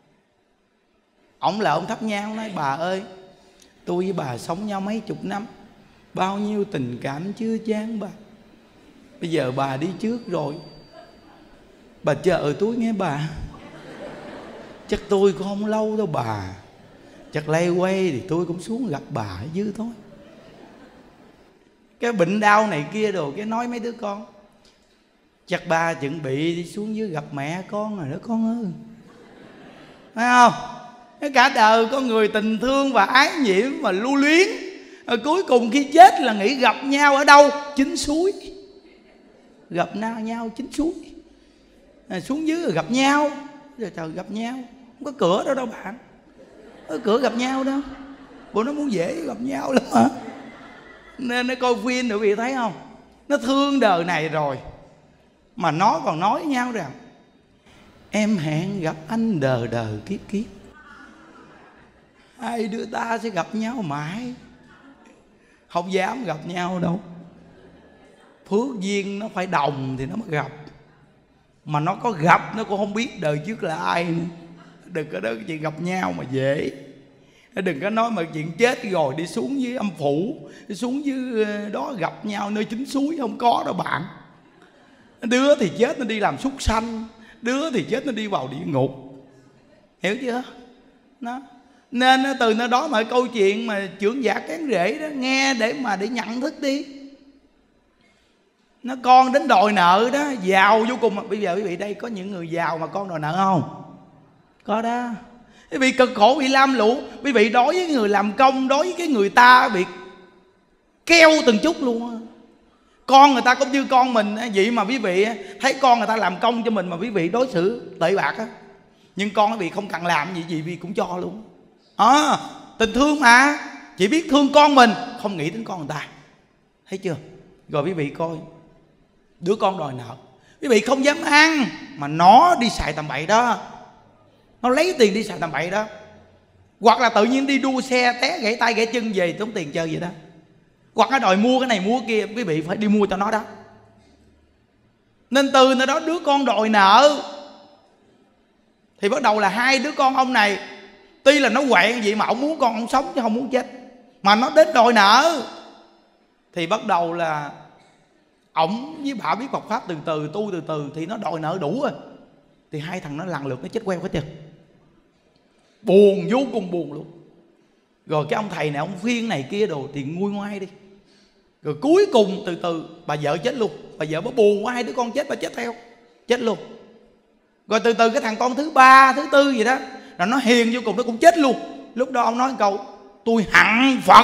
ông là ông thắp nhang nói: bà ơi, tôi với bà sống nhau mấy chục năm, bao nhiêu tình cảm chưa chán bà. Bây giờ bà đi trước rồi, bà chờ tôi nghe bà. Chắc tôi cũng không lâu đâu bà. Chắc lay quay thì tôi cũng xuống gặp bà ở dưới thôi. Cái bệnh đau này kia rồi cái nói mấy đứa con: chắc bà chuẩn bị đi xuống dưới gặp mẹ con rồi đó con ơi. Thấy không? Cái cả đời có người tình thương và ái nhiễm và lưu luyến, rồi cuối cùng khi chết là nghĩ gặp nhau ở đâu? Chính suối. Gặp nào nhau chính suối. À, xuống dưới rồi gặp nhau. Rồi trời, gặp nhau không có cửa đâu đâu bạn. Có cửa gặp nhau đâu. Bộ nó muốn dễ gặp nhau lắm hả? Nên nó coi phim rồi quý vị thấy không? Nó thương đời này rồi mà nó còn nói nhau rằng: em hẹn gặp anh đời đời kiếp kiếp, hai đứa ta sẽ gặp nhau mãi. Không dám gặp nhau đâu. Phước duyên nó phải đồng thì nó mới gặp. Mà nó có gặp nó cũng không biết đời trước là ai nữa. Đừng có nói chuyện gặp nhau mà dễ. Đừng có nói mà chuyện chết rồi đi xuống dưới âm phủ, đi xuống dưới đó gặp nhau nơi chính suối, không có đâu bạn. Đứa thì chết nó đi làm súc sanh, đứa thì chết nó đi vào địa ngục. Hiểu chưa? Đó. Nên từ nơi đó mà câu chuyện mà trưởng giả cán rễ đó, nghe để mà để nhận thức đi. Nó con đến đòi nợ đó, giàu vô cùng. Bây giờ quý vị đây có những người giàu mà con đòi nợ không? Có đó. Quý vị cực khổ bị lam lũ. Quý vị đối với người làm công, đối với cái người ta bị keo từng chút luôn. Con người ta cũng như con mình vậy mà quý vị thấy con người ta làm công cho mình mà quý vị đối xử tệ bạc á. Nhưng con quý vị không cần làm gì gì quý vị cũng cho luôn. À, tình thương mà. Chỉ biết thương con mình, không nghĩ đến con người ta. Thấy chưa? Rồi quý vị coi, đứa con đòi nợ, quý vị không dám ăn mà nó đi xài tầm bậy đó. Nó lấy tiền đi xài tầm bậy đó. Hoặc là tự nhiên đi đua xe té gãy tay gãy chân về tốn tiền chơi vậy đó. Hoặc nó đòi mua cái này mua kia, quý vị phải đi mua cho nó đó. Nên từ nơi đó đứa con đòi nợ thì bắt đầu là hai đứa con ông này Tuy là nó quẹn vậy mà ông muốn con ông sống chứ không muốn chết, mà nó đến đòi nợ. Thì bắt đầu là ổng với bà biết Phật pháp từ từ, tu từ từ, thì nó đòi nợ đủ rồi. Thì hai thằng nó lần lượt nó chết queo hết trơn. Buồn, vô cùng buồn luôn. Rồi cái ông thầy này ông phiên này kia đồ thì nguôi ngoai đi. Rồi cuối cùng từ từ bà vợ chết luôn. Bà vợ bà buồn quá, hai đứa con chết bà chết theo, chết luôn. Rồi từ từ cái thằng con thứ ba, thứ tư gì đó, rồi nó hiền vô cùng nó cũng chết luôn. Lúc đó ông nói một câu: tôi hận Phật,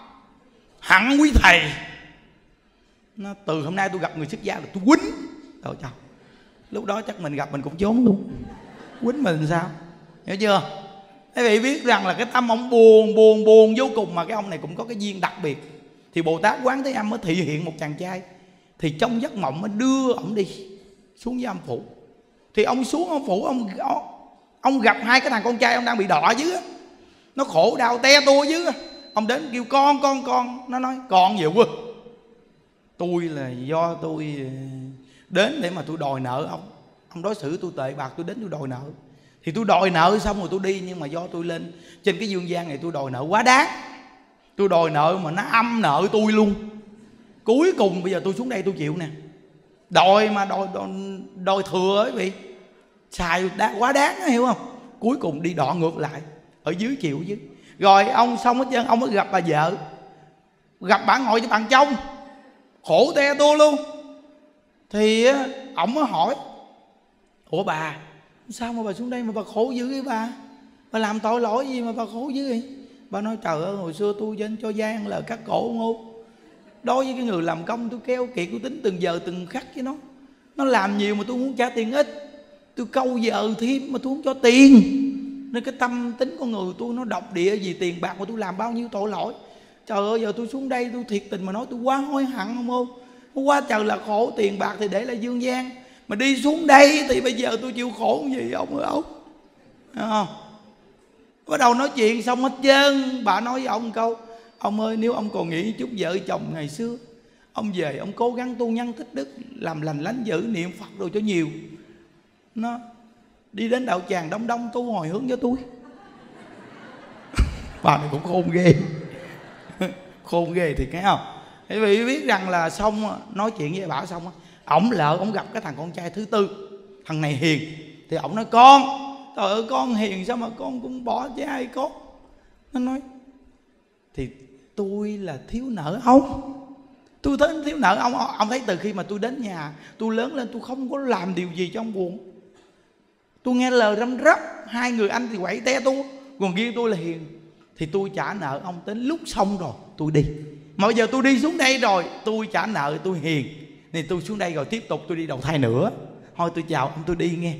hận quý thầy. Nó từ hôm nay tôi gặp người xuất gia là tôi quýnh. Trời trời. Lúc đó chắc mình gặp mình cũng trốn luôn. Quýnh mình sao? Hiểu chưa? Quý vị biết rằng là cái tâm ông buồn buồn buồn vô cùng, mà cái ông này cũng có cái duyên đặc biệt. Thì Bồ Tát Quán Thế Âm mới thị hiện một chàng trai. Thì trong giấc mộng mới đưa ông đi xuống với âm phủ. Thì ông xuống âm phủ, ông ông gặp hai cái thằng con trai ông đang bị đọa dưới á, nó khổ đau te tua dưới á. Ông đến kêu con con con. Nó nói con gì quá, tôi là do tôi đến để mà tôi đòi nợ ông. Ông đối xử tôi tệ bạc, tôi đến tôi đòi nợ. Thì tôi đòi nợ xong rồi tôi đi. Nhưng mà do tôi lên trên cái dương gian này tôi đòi nợ quá đáng. Tôi đòi nợ mà nó âm nợ tôi luôn. Cuối cùng bây giờ tôi xuống đây tôi chịu nè. Đòi mà đòi đòi, đòi thừa ấy vị, xài đã, quá đáng đó, hiểu không? Cuối cùng đi đọ ngược lại, ở dưới chịu chứ. Rồi ông xong hết trơn, ông mới gặp bà vợ. Gặp bà ngồi cho bàn trong, khổ te tua luôn. Thì ổng mới hỏi: ủa bà, sao mà bà xuống đây mà bà khổ dữ vậy bà? Bà làm tội lỗi gì mà bà khổ dữ vậy? Bà nói trời ơi, hồi xưa tôi dân cho gian là cắt cổ ngô. Đối với cái người làm công tôi keo kiệt, tôi tính từng giờ từng khắc với nó. Nó làm nhiều mà tôi muốn trả tiền ít, tôi câu giờ thêm mà tôi không cho tiền. Nên cái tâm tính con người tôi nó độc địa vì tiền bạc, mà tôi làm bao nhiêu tội lỗi. Trời ơi, giờ tôi xuống đây tôi thiệt tình mà nói tôi quá hối hận không không? Quá trời là khổ, tiền bạc thì để lại dương gian, mà đi xuống đây thì bây giờ tôi chịu khổ cái gì ông ơi ông? Thấy không? Bắt đầu nói chuyện xong hết trơn. Bà nói với ông một câu: ông ơi, nếu ông còn nghĩ chút vợ chồng ngày xưa, ông về ông cố gắng tu nhân tích đức, làm lành lánh dữ, niệm Phật rồi cho nhiều. Nó đi đến đạo tràng đông đông tu hồi hướng cho tôi. Bà này cũng khôn ghê. Khôn ghê thì cái không. Quý vị biết rằng là xong nói chuyện với bà xong, ổng lỡ ổng gặp cái thằng con trai thứ tư. Thằng này hiền. Thì ổng nói: con, trời ơi con hiền sao mà con cũng bỏ trai con. Nó nói: thì tôi là thiếu nợ ông. Tôi thấy thiếu nợ ông. Ông thấy từ khi mà tôi đến nhà, tôi lớn lên tôi không có làm điều gì cho ông buồn. Tôi nghe lời răm rắp. Hai người anh thì quậy te tôi, còn riêng tôi là hiền. Thì tôi trả nợ ông đến lúc xong rồi tôi đi. Mà bây giờ tôi đi xuống đây rồi, tôi trả nợ, tôi hiền, nên tôi xuống đây rồi tiếp tục tôi đi đầu thai nữa. Thôi tôi chào ông, tôi đi nghe.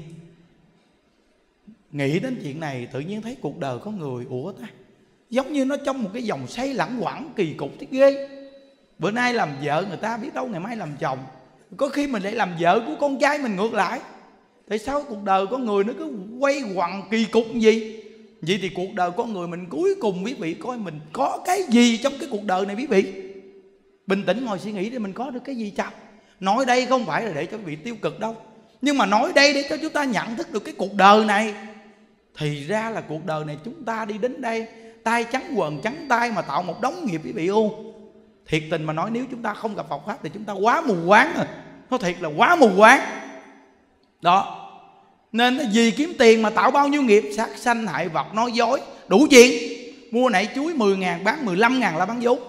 Nghĩ đến chuyện này tự nhiên thấy cuộc đời có người, ủa ta, giống như nó trong một cái dòng xoay lẳng quẩn kỳ cục thế ghê. Bữa nay làm vợ người ta biết đâu ngày mai làm chồng. Có khi mình lại làm vợ của con trai mình ngược lại. Tại sao cuộc đời có người nó cứ quay quẩn kỳ cục gì? Vậy thì cuộc đời con người mình cuối cùng quý vị coi mình có cái gì trong cái cuộc đời này quý vị? Bình tĩnh ngồi suy nghĩ để mình có được cái gì chăng? Nói đây không phải là để cho quý vị tiêu cực đâu, nhưng mà nói đây để cho chúng ta nhận thức được cái cuộc đời này. Thì ra là cuộc đời này chúng ta đi đến đây tay trắng quần trắng tay mà tạo một đống nghiệp quý vị ô. Thiệt tình mà nói, nếu chúng ta không gặp Phật pháp thì chúng ta quá mù quáng rồi. Nó thiệt là quá mù quáng. Đó. Nên vì kiếm tiền mà tạo bao nhiêu nghiệp, sát sanh hại vật, nói dối, đủ chuyện. Mua nãy chuối mười ngàn bán mười lăm ngàn là bán vốn.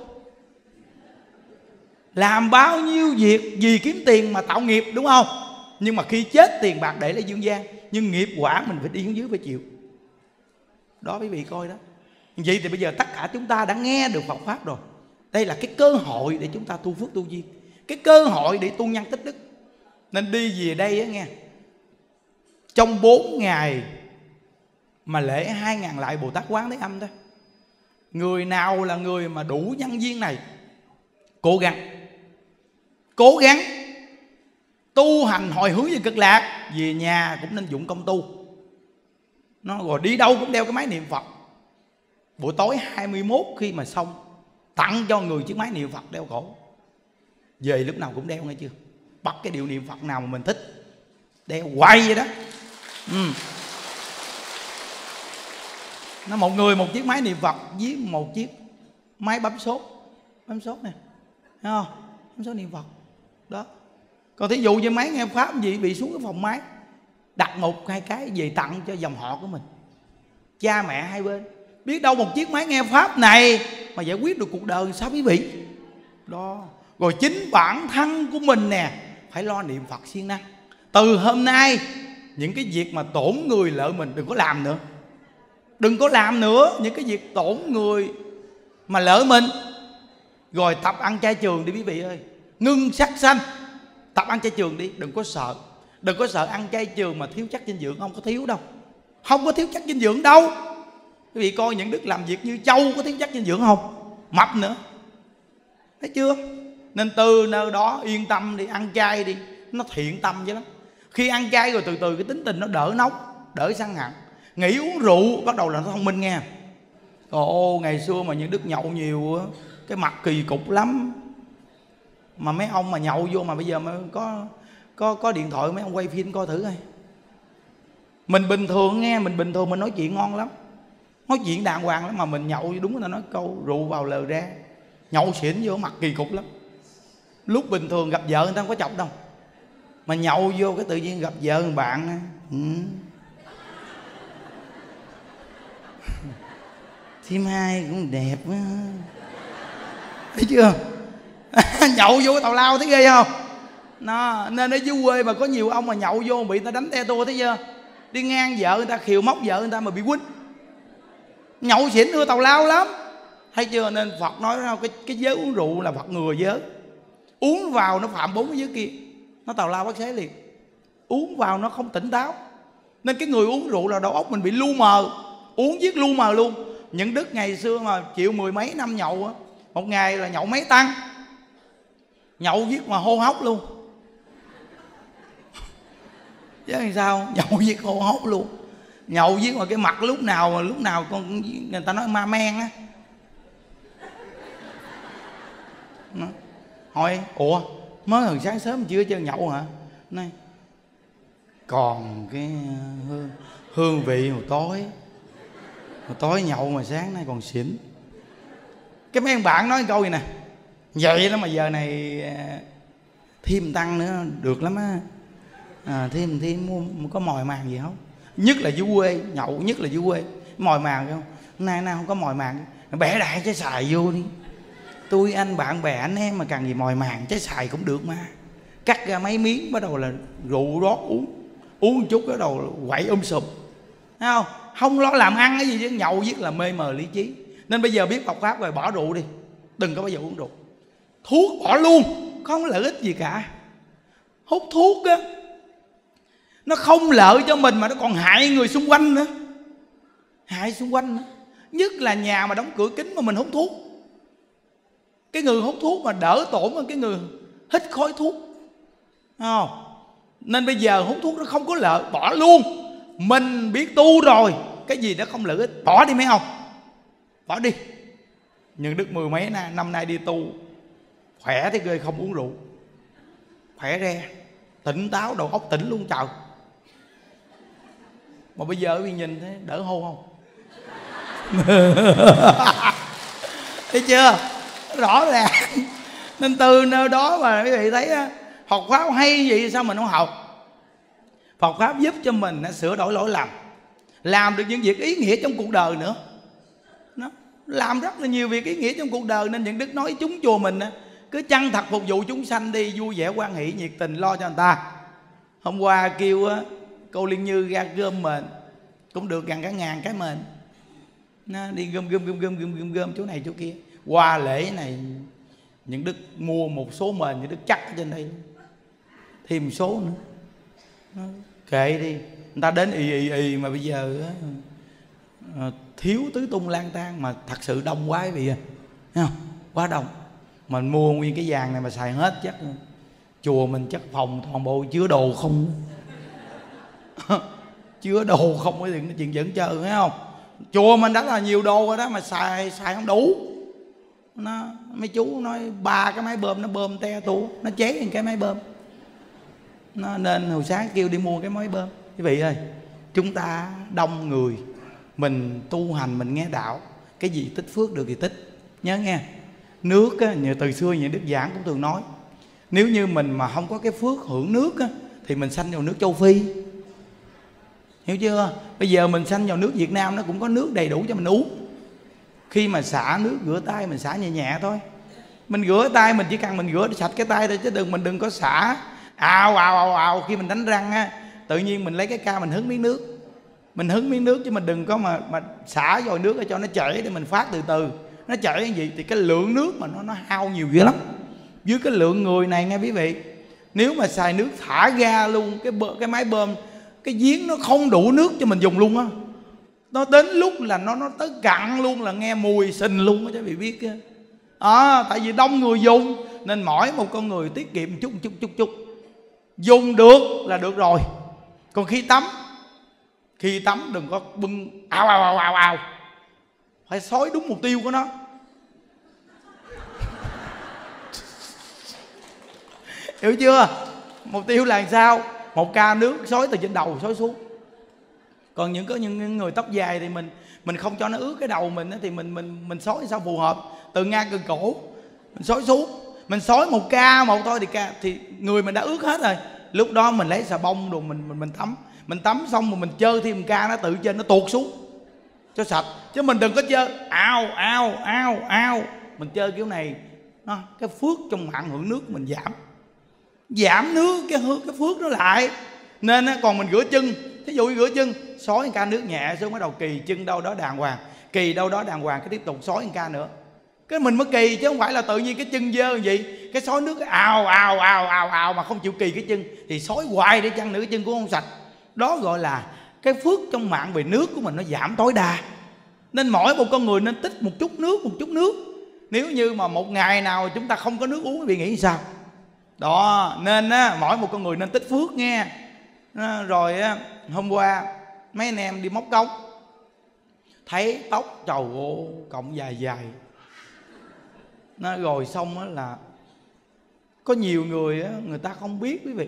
Làm bao nhiêu việc vì kiếm tiền mà tạo nghiệp, đúng không? Nhưng mà khi chết tiền bạc để lại dương gian, nhưng nghiệp quả mình phải đi xuống dưới phải chịu. Đó quý vị coi đó. Vậy thì bây giờ tất cả chúng ta đã nghe được Phật pháp rồi. Đây là cái cơ hội để chúng ta tu phước tu duyên, cái cơ hội để tu nhân tích đức. Nên đi về đây á nghe, trong bốn ngày mà lễ hai ngàn lại Bồ Tát Quán Thế Âm đó, người nào là người mà đủ nhân duyên này, cố gắng Cố gắng tu hành hồi hướng về cực lạc. Về nhà cũng nên dụng công tu. Nó rồi đi đâu cũng đeo cái máy niệm Phật. Buổi tối hai mươi mốt khi mà xong, tặng cho người chiếc máy niệm Phật đeo cổ. Về lúc nào cũng đeo nghe chưa? Bắt cái điệu niệm Phật nào mà mình thích, đeo hoài vậy đó. ừ. Nó một người một chiếc máy niệm Phật với một chiếc máy bấm số. Bấm số nè, thấy không? Bấm số niệm Phật đó. Còn thí dụ như máy nghe pháp gì bị xuống cái phòng máy, đặt một hai cái về tặng cho dòng họ của mình, cha mẹ hai bên. Biết đâu một chiếc máy nghe pháp này mà giải quyết được cuộc đời sao quý vị đó. Rồi chính bản thân của mình nè phải lo niệm Phật siêng năng. Từ hôm nay những cái việc mà tổn người lợi mình đừng có làm nữa. Đừng có làm nữa những cái việc tổn người mà lợi mình. Rồi tập ăn chay trường đi quý vị ơi. Ngưng sát sanh. Tập ăn chay trường đi, đừng có sợ. Đừng có sợ ăn chay trường mà thiếu chất dinh dưỡng. Không có thiếu đâu. Không có thiếu chất dinh dưỡng đâu. Quý vị coi những đức làm việc như trâu có thiếu chất dinh dưỡng không? Mập nữa. Thấy chưa? Nên từ nơi đó yên tâm đi, ăn chay đi. Nó thiện tâm vậy lắm. Khi ăn chay rồi từ từ cái tính tình nó đỡ nóng, đỡ săn hận. Nghỉ uống rượu bắt đầu là nó thông minh nghe. Ồ, ngày xưa mà những đức nhậu nhiều á, cái mặt kỳ cục lắm. Mà mấy ông mà nhậu vô mà bây giờ mà có có có điện thoại mấy ông quay phim coi thử coi. Mình bình thường nghe, mình bình thường mình nói chuyện ngon lắm, nói chuyện đàng hoàng lắm, mà mình nhậu đúng người ta nói câu rượu vào lời ra. Nhậu xỉn vô mặt kỳ cục lắm. Lúc bình thường gặp vợ người ta không có chọc đâu, mà nhậu vô cái tự nhiên gặp vợ người bạn. Ừ. Thím hai cũng đẹp quá. Thấy chưa? Nhậu vô cái tào lao thấy ghê không? Nó, nên ở dưới quê mà có nhiều ông mà nhậu vô bị người ta đánh te tua thấy chưa? Đi ngang vợ người ta khiều móc vợ người ta mà bị quýnh. Nhậu xỉn ưa tào lao lắm. Thấy chưa? Nên Phật nói ra cái, cái giới uống rượu là Phật ngừa giới. Uống vào nó phạm bốn cái giới kia, nó tào lao bác xế liền. Uống vào nó không tỉnh táo. Nên cái người uống rượu là đầu óc mình bị lu mờ. Uống giết lu mờ luôn. Những đức ngày xưa mà chịu mười mấy năm nhậu á, một ngày là nhậu mấy tăng. Nhậu giết mà hô hốc luôn. Chứ làm sao? Nhậu giết hô hốc luôn. Nhậu giết mà cái mặt lúc nào mà lúc nào con người ta nói ma men á. Hỏi ủa mới hồi sáng sớm chưa chơi nhậu hả? Nói còn cái hương, hương vị hồi tối. Hồi tối nhậu mà sáng nay còn xỉn. Cái mấy ông bạn nói câu gì nè, vậy đó mà giờ này thêm tăng nữa được lắm á. À, thêm thêm mua có mồi màng gì không? Nhất là dưới quê nhậu, nhất là dưới quê mồi màng không? Nay nay không có mồi màng, bẻ đại trái xài vô đi. Tôi anh bạn bè anh em mà cần gì mồi màng, trái xài cũng được mà. Cắt ra mấy miếng bắt đầu là rượu rót uống. Uống một chút bắt đầu quậy um sùm. Thấy không? Không lo làm ăn cái gì chứ nhậu giết là mê mờ lý trí. Nên bây giờ biết Phật pháp rồi bỏ rượu đi. Đừng có bao giờ uống rượu. Thuốc bỏ luôn, không có lợi ích gì cả. Hút thuốc á, nó không lợi cho mình mà nó còn hại người xung quanh nữa. Hại xung quanh nữa. Nhất là nhà mà đóng cửa kín mà mình hút thuốc. Cái người hút thuốc mà đỡ tổn hơn cái người hít khói thuốc. Không? Nên bây giờ hút thuốc nó không có lợi, bỏ luôn. Mình biết tu rồi, cái gì nó không lợi ích bỏ đi mấy ông. Bỏ đi. Nhưng đức mười mấy năm nay đi tu khỏe thế ghê, không uống rượu, khỏe re, tỉnh táo, đầu óc tỉnh luôn trời. Mà bây giờ quý vị nhìn thế đỡ hô không? Thấy chưa? Rõ ràng. Nên từ nơi đó mà quý vị thấy học pháp hay vậy sao mình không học? Phật pháp giúp cho mình sửa đổi lỗi lầm, làm được những việc ý nghĩa trong cuộc đời nữa. Nó làm rất là nhiều việc ý nghĩa trong cuộc đời. Nên những đức nói chúng chùa mình cứ chân thật phục vụ chúng sanh đi, vui vẻ quan hỷ nhiệt tình lo cho người ta. Hôm qua kêu cô Liên Như ra gom mền cũng được gần cả ngàn cái mền. Nó đi gom gom gom gom gom gom gom chỗ này chỗ kia. Qua lễ này những đức mua một số mền, những đức chắc ở trên đây thêm một số nữa. Nó kệ đi, người ta đến ì ì ì mà bây giờ á, thiếu tứ tung lang tan mà thật sự đông quá quý vị à. Thấy không? Quá đông. Mình mua nguyên cái vàng này mà xài hết chắc chùa mình chắc phòng toàn bộ chứa đồ không. Chứa đồ không cái chuyện dẫn chơi, thấy không? Chùa mình đã là nhiều đồ rồi đó mà xài xài không đủ. Nó mấy chú nói ba cái máy bơm nó bơm te tu, nó cháy cái máy bơm. Nó nên hồi sáng kêu đi mua cái máy bơm. Quý vị ơi, chúng ta đông người mình tu hành, mình nghe đạo, cái gì tích phước được thì tích. Nhớ nghe, nước á, như từ xưa những đức giảng cũng thường nói, nếu như mình mà không có cái phước hưởng nước á, thì mình sanh vào nước châu Phi, hiểu chưa? Bây giờ mình sanh vào nước Việt Nam, nó cũng có nước đầy đủ cho mình uống. Khi mà xả nước rửa tay mình xả nhẹ nhẹ thôi. Mình rửa tay mình chỉ cần mình rửa sạch cái tay thôi, chứ đừng mình đừng có xả ào ào ào ào. Khi mình đánh răng á, tự nhiên mình lấy cái ca mình hứng miếng nước, mình hứng miếng nước, chứ mình đừng có mà mà xả vòi nước cho nó chảy để mình phát từ từ. Nó chảy cái gì thì cái lượng nước mà nó nó hao nhiều dữ lắm. Dưới cái lượng người này nghe quý vị, nếu mà xài nước thả ra luôn cái bơ, cái máy bơm, cái giếng nó không đủ nước cho mình dùng luôn á. Nó đến lúc là nó nó tới cạn luôn, là nghe mùi sình luôn á, chứ bị biết á. À, tại vì đông người dùng nên mỗi một con người tiết kiệm chút chút chút chút, dùng được là được rồi. Còn khi tắm, khi tắm đừng có bưng ào ào ào ào ào, phải xối đúng mục tiêu của nó. Hiểu chưa? Mục tiêu là sao? Một ca nước xối từ trên đầu xối xuống. Còn những có những người tóc dài thì mình mình không cho nó ướt cái đầu mình, thì mình mình mình xối sao phù hợp, từ ngang cần cổ mình xối xuống. Mình xối một ca một thôi thì ca thì người mình đã ướt hết rồi. Lúc đó mình lấy xà bông đồ mình mình mình tắm, mình tắm xong rồi mình chơi thêm một ca, nó tự trên nó tuột xuống cho sạch. Chứ mình đừng có chơi ao ao ao ao. Mình chơi kiểu này nó, cái phước trong mạng hưởng nước mình giảm, giảm nước cái hương cái phước nó lại. Nên còn mình rửa chân, thí dụ như rửa chân, xối một ca nước nhẹ xuống, bắt đầu kỳ chân đâu đó đàng hoàng, kỳ đâu đó đàng hoàng, cái tiếp tục xối một ca nữa, cái mình mới kỳ. Chứ không phải là tự nhiên cái chân dơ gì cái xối nước ào ào ào ào ào mà không chịu kỳ cái chân, thì xối hoài để chăng nữa cái chân cũng không sạch. Đó gọi là cái phước trong mạng về nước của mình nó giảm tối đa. Nên mỗi một con người nên tích một chút nước, một chút nước. Nếu như mà một ngày nào chúng ta không có nước uống, quý vị nghĩ sao? Đó, nên á, mỗi một con người nên tích phước nghe. À, rồi á, hôm qua mấy anh em đi móc cống, thấy tóc trời ơi cọng dài dài. Nó rồi xong á là có nhiều người á, người ta không biết quý vị,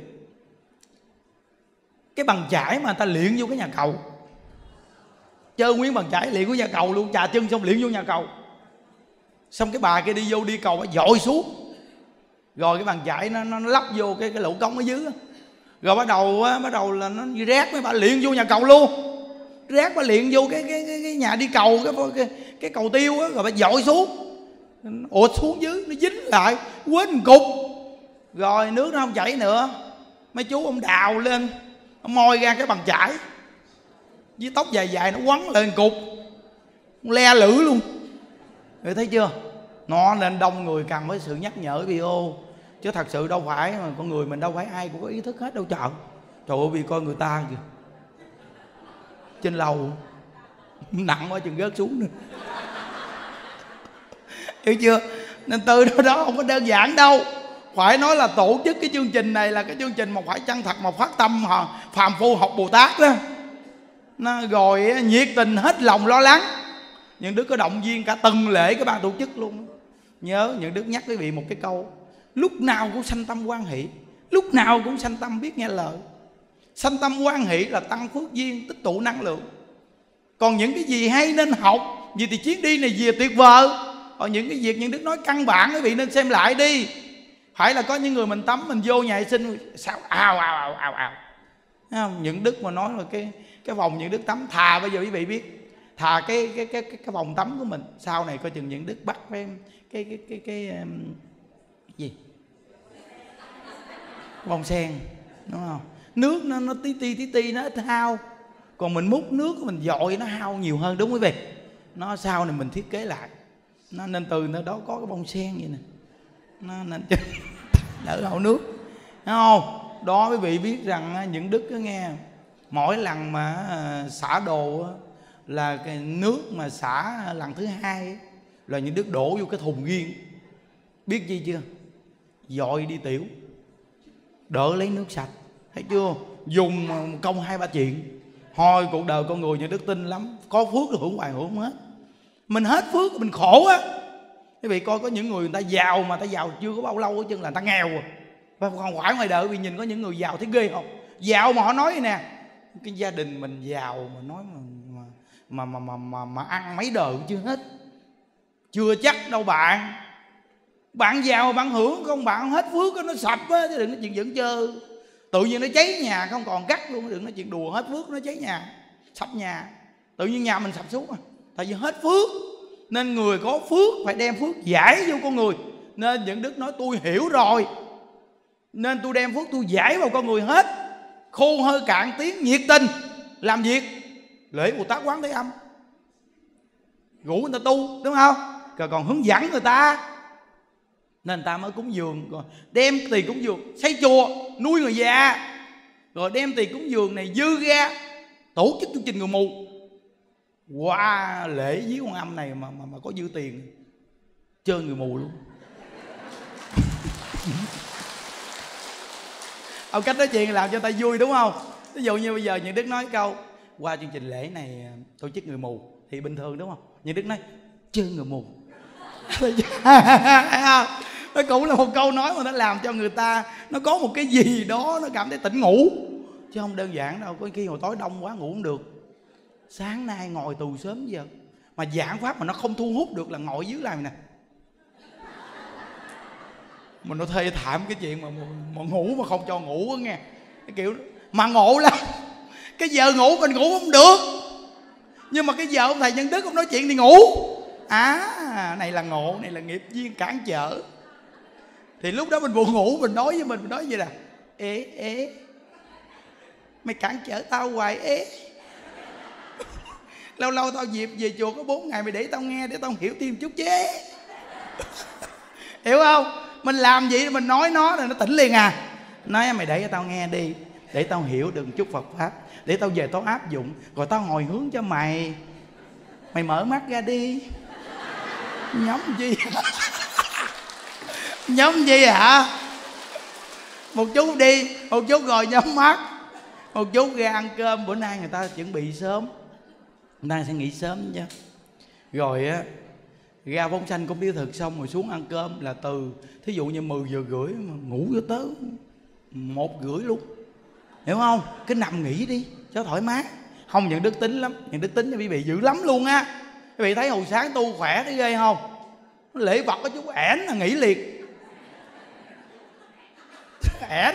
cái bằng chải mà người ta luyện vô cái nhà cầu, chơi nguyên bằng chải luyện của nhà cầu luôn, chà chân xong luyện vô nhà cầu. Xong cái bà kia đi vô đi cầu nó dội xuống, rồi cái bằng chải nó, nó, nó lắp vô cái cái lỗ cống ở dưới. Rồi bắt đầu á, bắt đầu là nó như rác, mấy bà luyện vô nhà cầu luôn. Rác bà luyện vô cái cái cái, cái nhà đi cầu, cái cái, cái cầu tiêu á, rồi bà dội xuống, ụt xuống dưới, nó dính lại quên một cục, rồi nước nó không chảy nữa. Mấy chú ông đào lên, ông moi ra cái bằng chải với tóc dài dài, nó quấn lên một cục le lử luôn. Rồi thấy chưa? Nó nên đông người cần với sự nhắc nhở vì ô. Chứ thật sự đâu phải mà con người mình đâu phải ai cũng có ý thức hết đâu trời. Trời ơi, vì coi người ta kìa, trên lầu nặng quá chừng rớt xuống nữa. Hiểu chưa? Nên từ đó đó không có đơn giản đâu. Phải nói là tổ chức cái chương trình này là cái chương trình mà phải chân thật, mà phát tâm phàm phu học Bồ Tát đó. Nó rồi nhiệt tình hết lòng lo lắng. Những đứa có động viên cả từng lễ cái ban tổ chức luôn. Nhớ những đứa nhắc quý vị một cái câu, lúc nào cũng sanh tâm hoan hỷ, lúc nào cũng sanh tâm biết nghe lời. Sanh tâm hoan hỷ là tăng phước duyên, tích tụ năng lượng. Còn những cái gì hay nên học, vì thì chuyến đi này về tuyệt vời. Còn những cái việc những đức nói căn bản quý vị nên xem lại đi. Phải là có những người mình tắm mình vô nhà vệ sinh sao ào ào ào ào ào. Những đức mà nói là cái cái vòng những đức tắm, thà bây giờ quý vị biết, thà cái cái cái cái, cái vòng tắm của mình sau này coi chừng những đức bắt cái cái cái cái cái, cái um, gì bông sen, đúng không? Nước nó nó tí ti tí ti nó ít hao, còn mình múc nước mình dội nó hao nhiều hơn, đúng quý vị. Nó sau này mình thiết kế lại, nó nên từ nơi đó có cái bông sen vậy nè, nó nên đỡ hao nước, đúng không? Đó quý vị biết rằng những đức đó nghe, mỗi lần mà xả đồ là cái nước mà xả lần thứ hai là những đức đổ vô cái thùng riêng, biết gì chưa? Dội đi tiểu, đỡ lấy nước sạch, thấy chưa? Dùng công hai ba chuyện. Thôi cuộc đời con người những đức tin lắm, có phước là hưởng hoài hưởng hết. Mình hết phước mình khổ á. Quý vị coi có những người người ta giàu mà ta giàu chưa có bao lâu hết chân là ta nghèo rồi. Và không phải ngoài đời vì nhìn có những người giàu thấy ghê không? Giàu mà họ nói nè, cái gia đình mình giàu mà nói mà, mà, mà mà mà mà, mà ăn mấy đời cũng chưa hết. Chưa chắc đâu bạn. Bạn giàu bạn hưởng không, bạn hết phước nó sập á, chứ đừng nói chuyện dẫn chơ. Tự nhiên nó cháy nhà không còn cắt luôn, đừng nói chuyện đùa hết phước nó cháy nhà, sập nhà. Tự nhiên nhà mình sập xuống à, tại vì hết phước. Nên người có phước phải đem phước giải vô con người. Nên những đức nói tôi hiểu rồi, nên tôi đem phước tôi giải vào con người hết. Khô hơi cạn tiếng nhiệt tình làm việc lễ Bồ Tát Quán Thế Âm, rủ người ta tu, đúng không? Rồi còn hướng dẫn người ta, nên người ta mới cúng dường. Rồi đem tiền cúng dường xây chùa nuôi người già, rồi đem tiền cúng dường này dư ra tổ chức chương trình người mù. Qua wow, lễ với con Âm này mà, mà, mà có dư tiền chơi người mù luôn. Ông cách nói chuyện làm cho ta vui, đúng không? Ví dụ như bây giờ những đức nói câu qua chương trình lễ này tổ chức người mù thì bình thường, đúng không? Những đức nói chơi người mù. Nó cũng là một câu nói mà nó làm cho người ta nó có một cái gì đó nó cảm thấy tỉnh ngủ, chứ không đơn giản đâu. Có khi hồi tối đông quá ngủ không được. Sáng nay ngồi tù sớm giờ mà giảng pháp mà nó không thu hút được là ngồi dưới này nè. Mà nó thê thảm cái chuyện mà, mà, mà ngủ mà không cho ngủ á nghe. Cái kiểu mà ngộ lắm. Cái giờ ngủ mình ngủ không được, nhưng mà cái giờ ông thầy Nhân Đức ông nói chuyện thì ngủ. À, này là ngộ, này là nghiệp duyên cản trở. Thì lúc đó mình buồn ngủ, mình nói với mình, mình nói gì nè: ế ế mày cản trở tao hoài ế. Lâu lâu tao dịp về chùa có bốn ngày mày để tao nghe, để tao hiểu thêm chút chứ. Hiểu không? Mình làm gì mình nói nó rồi nó tỉnh liền à. Nói mày để cho tao nghe đi, để tao hiểu được chút Phật Pháp, để tao về tao áp dụng, rồi tao hồi hướng cho mày. Mày mở mắt ra đi. Nhóm gì? Nhóm gì hả? Một chút đi, một chút rồi nhắm mắt, một chút ra ăn cơm. Bữa nay người ta chuẩn bị sớm, người ta sẽ nghỉ sớm chứ. Rồi á ra Bóng Xanh cũng biết thực xong rồi xuống ăn cơm là từ thí dụ như mười giờ rưỡi mà ngủ cho tới một rưỡi luôn. Hiểu không? Cứ nằm nghỉ đi cho thoải mái. Không, Nhận Đức tính lắm, Nhận Đức tính cho quý vị dữ lắm luôn á. Quý vị thấy hồi sáng tu khỏe thấy ghê không? Lễ Phật có chút ẻn là nghỉ liệt. Ẻn.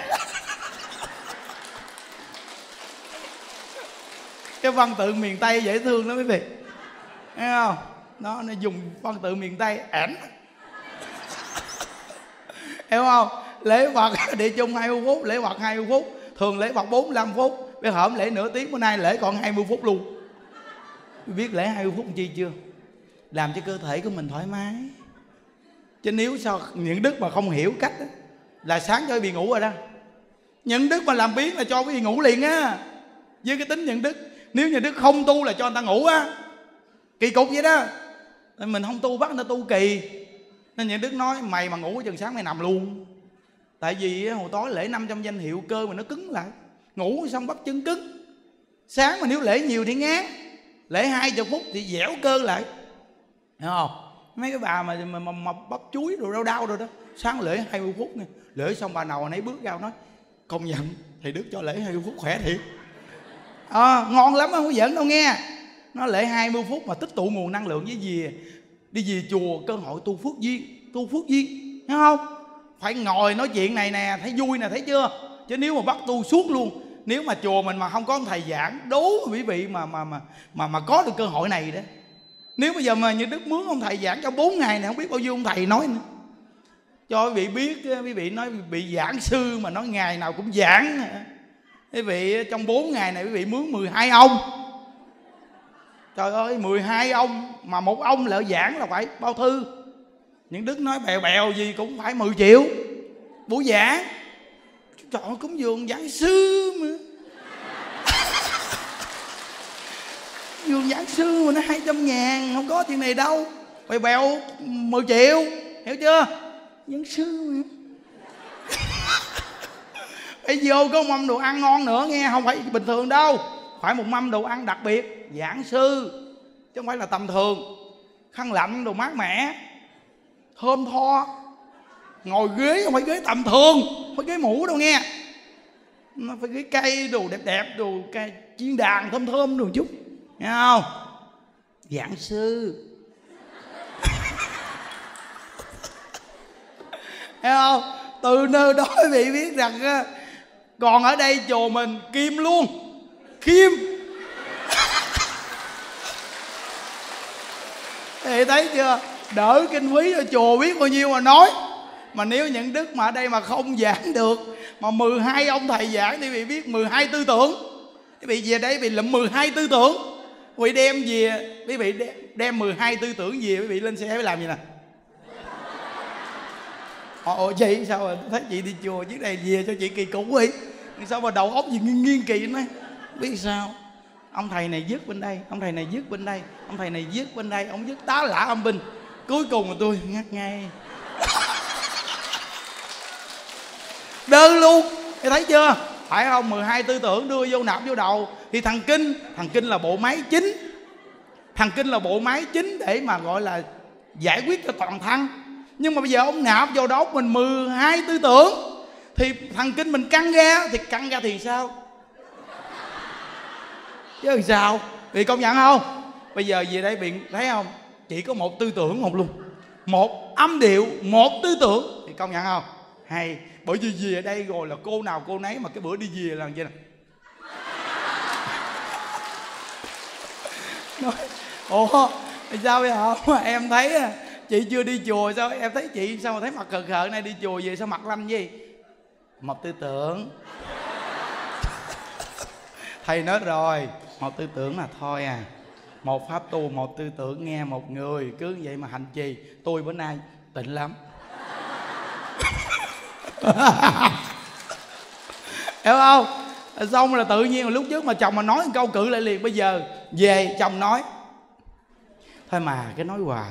Cái văn tự miền Tây dễ thương lắm quý vị. Thấy không? Nó, nó dùng văn tự miền Tây ẻn. Hiểu không? Lễ Phật địa chung hai mươi phút, lễ Phật hai mươi phút. Thường lễ Phật bốn mươi lăm phút. Bây hổm lễ nửa tiếng, bữa nay lễ còn hai mươi phút luôn. Biết lễ hai mươi phút chi chưa? Làm cho cơ thể của mình thoải mái. Chứ nếu sao những đức mà không hiểu cách đó, là sáng cho bị ngủ rồi đó. Những đức mà làm biến là cho quý vị ngủ liền á. Với cái tính những đức, nếu những đức không tu là cho người ta ngủ á. Kỳ cục vậy đó. Mình không tu bắt người ta tu kỳ. Nên những đức nói mày mà ngủ chừng sáng mày nằm luôn. Tại vì hồi tối lễ năm trăm danh hiệu cơ mà nó cứng lại, ngủ xong bắp chân cứng. Sáng mà nếu lễ nhiều thì ngán, lễ hai mươi phút thì dẻo cơ lại. Hiểu không? Mấy cái bà mà, mà, mà, mà bắp chuối rồi đau đau rồi đó, sáng lễ hai mươi phút nè. Lễ xong bà nào nấy bước ra nói công nhận thầy Đức cho lễ hai mươi phút khỏe thiệt. À, ngon lắm không có giỡn đâu nghe. Nó lễ hai mươi phút mà tích tụ nguồn năng lượng với gì. Đi về chùa cơ hội tu phước duyên, tu phước duyên, thấy không? Phải ngồi nói chuyện này nè, thấy vui nè, thấy chưa? Chứ nếu mà bắt tu suốt luôn, nếu mà chùa mình mà không có thầy giảng, đố quý vị mà mà mà mà mà có được cơ hội này đó. Nếu bây giờ mà như Đức mướn ông thầy giảng trong bốn ngày này không biết bao nhiêu ông thầy nói nữa. Cho quý vị biết, quý vị nói bị giảng sư mà nói ngày nào cũng giảng. Quý vị trong bốn ngày này quý vị mướn mười hai ông. Trời ơi, mười hai ông mà một ông lợi giảng là phải bao thư. Những Đức nói bèo bèo gì cũng phải mười triệu buổi giảng. Trời ơi, cúng dường giảng sư mà. Dường giảng sư mà nó hai trăm ngàn, không có chuyện này đâu. Bèo bèo mười triệu, hiểu chưa? Giảng sư mà. Phải vô có mâm đồ ăn ngon nữa nghe, không phải bình thường đâu. Phải một mâm đồ ăn đặc biệt, giảng sư, chứ không phải là tầm thường. Khăn lạnh đồ mát mẻ, thơm tho. Ngồi ghế không phải ghế tầm thường, không phải ghế mũ đâu nghe. Nó phải ghế cây đồ đẹp đẹp, đồ cây chiên đàn thơm thơm đồ chút, nghe không? Giảng sư. Thấy không? Từ nơi đó quý vị biết rằng á, còn ở đây chùa mình kim luôn. Kim. Thì thấy chưa? Đỡ kinh phí cho chùa biết bao nhiêu mà nói. Mà nếu những đức mà ở đây mà không giảng được, mà mười hai ông thầy giảng thì quý vị biết mười hai tư tưởng. Quý vị về đây quý vị lụm mười hai tư tưởng, quý vị đem về, quý vị đem, đem mười hai tư tưởng về, quý vị lên xe phải làm gì nè. Ồ chị sao mà thấy chị đi chùa chiếc này về cho chị kỳ cục vậy? Sao mà đầu óc gì nghiêng nghiêng kỳ nói. Biết sao? Ông thầy này dứt bên đây, ông thầy này dứt bên đây, ông thầy này dứt bên đây, ông dứt tá lả âm binh. Cuối cùng là tôi ngắt ngay. Đơn luôn. Thì thấy chưa? Phải không? mười hai tư tưởng đưa vô nạp vô đầu. Thì thằng kinh, thằng kinh là bộ máy chính. Thằng kinh là bộ máy chính để mà gọi là giải quyết cho toàn thân. Nhưng mà bây giờ ông nạp vào đó mình mười hai tư tưởng, thì thằng kinh mình căng ra, thì căng ra thì sao? Chứ làm sao? Vì công nhận không? Bây giờ về đây biện thấy không? Chỉ có một tư tưởng một luôn, một âm điệu, một tư tưởng. Thì công nhận không? Hay. Bởi vì về đây rồi là cô nào cô nấy, mà cái bữa đi về là vậy nè. Nói ủa sao bây giờ mà em thấy chị chưa đi chùa, sao em thấy chị sao mà thấy mặt khờ khờ này, đi chùa về sao mặt lanh gì? Một tư tưởng. Thầy nói rồi, một tư tưởng là thôi à. Một pháp tu một tư tưởng nghe một người, cứ vậy mà hành trì. Tôi bữa nay tịnh lắm. Hiểu không? Xong là tự nhiên là lúc trước mà chồng mà nói một câu cự lại liền. Bây giờ về chồng nói thôi mà cái nói hoài,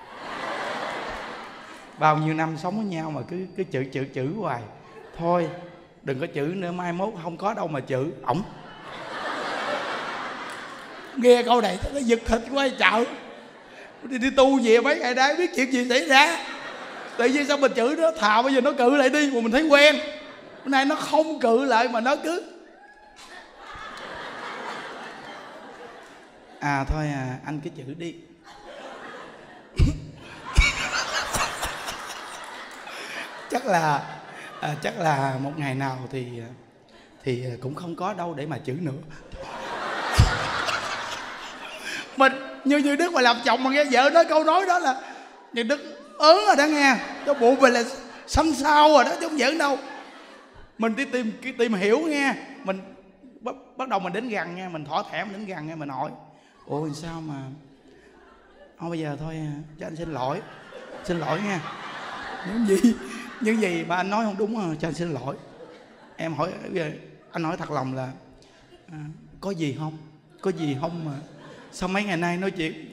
bao nhiêu năm sống với nhau mà cứ cứ chữ chữ chữ hoài. Thôi đừng có chữ nữa, mai mốt không có đâu mà chữ. Ổng nghe câu này nó giật thịt quá chợ. Đi, đi tu về mấy ngày nay biết chuyện gì xảy ra. Tự nhiên sao mình chữ nó thà bây giờ nó cự lại đi, mà mình thấy quen. Bữa nay nó không cự lại mà nó cứ à thôi à anh cứ chữ đi. Chắc là à, chắc là một ngày nào thì thì cũng không có đâu để mà chữ nữa. Mình như như Đức mà làm chồng mà nghe vợ nói câu nói đó là như Đức ớn rồi đó nghe, cho bụng mình là xanh xao rồi đó chứ không giỡn đâu. Mình đi tìm tìm hiểu nghe, mình bắt, bắt đầu mình đến gần nha, mình thỏ thẻ mình đến gần nha, mình hỏi ủa sao mà thôi bây giờ thôi cho anh xin lỗi, xin lỗi nha, những gì những gì mà anh nói không đúng rồi, cho anh xin lỗi. Em hỏi anh hỏi thật lòng là à, có gì không, có gì không mà sao mấy ngày nay nói chuyện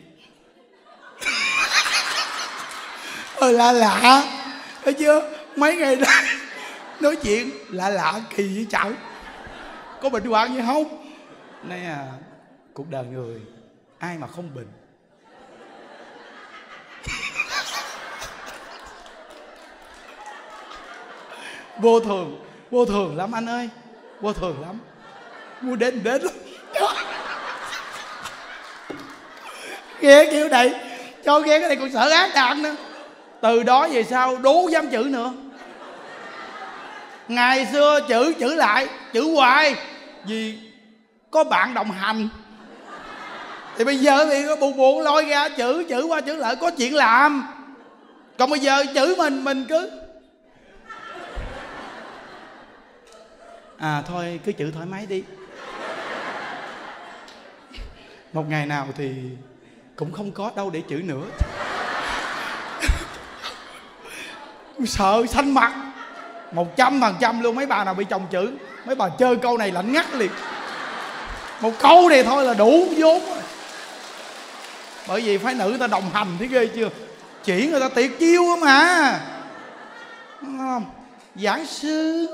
ờ lạ lạ, thấy chưa? Mấy ngày nay nói chuyện lạ lạ kỳ vậy chợ, có bệnh hoạn gì không? Này à, cuộc đời người ai mà không bệnh. Vô thường, vô thường lắm anh ơi, vô thường lắm. Mua đến đến lắm. Nghe kiểu này, cho nghe cái này còn sợ ác đạn nữa. Từ đó về sau đố dám chữ nữa. Ngày xưa chữ chữ lại, chữ hoài vì có bạn đồng hành. Thì bây giờ thì có buồn buồn lôi ra chữ chữ qua chữ lại, có chuyện làm. Còn bây giờ chữ mình mình cứ à thôi cứ chữ thoải mái đi. Một ngày nào thì cũng không có đâu để chữ nữa. Sợ xanh mặt một trăm phần trăm luôn. Mấy bà nào bị chồng chữ, mấy bà chơi câu này lạnh ngắt liền. Một câu này thôi là đủ vốn rồi. Bởi vì phái nữ ta đồng hành thấy ghê chưa, chỉ người ta tiệt chiêu mà, đúng không? Giảng sư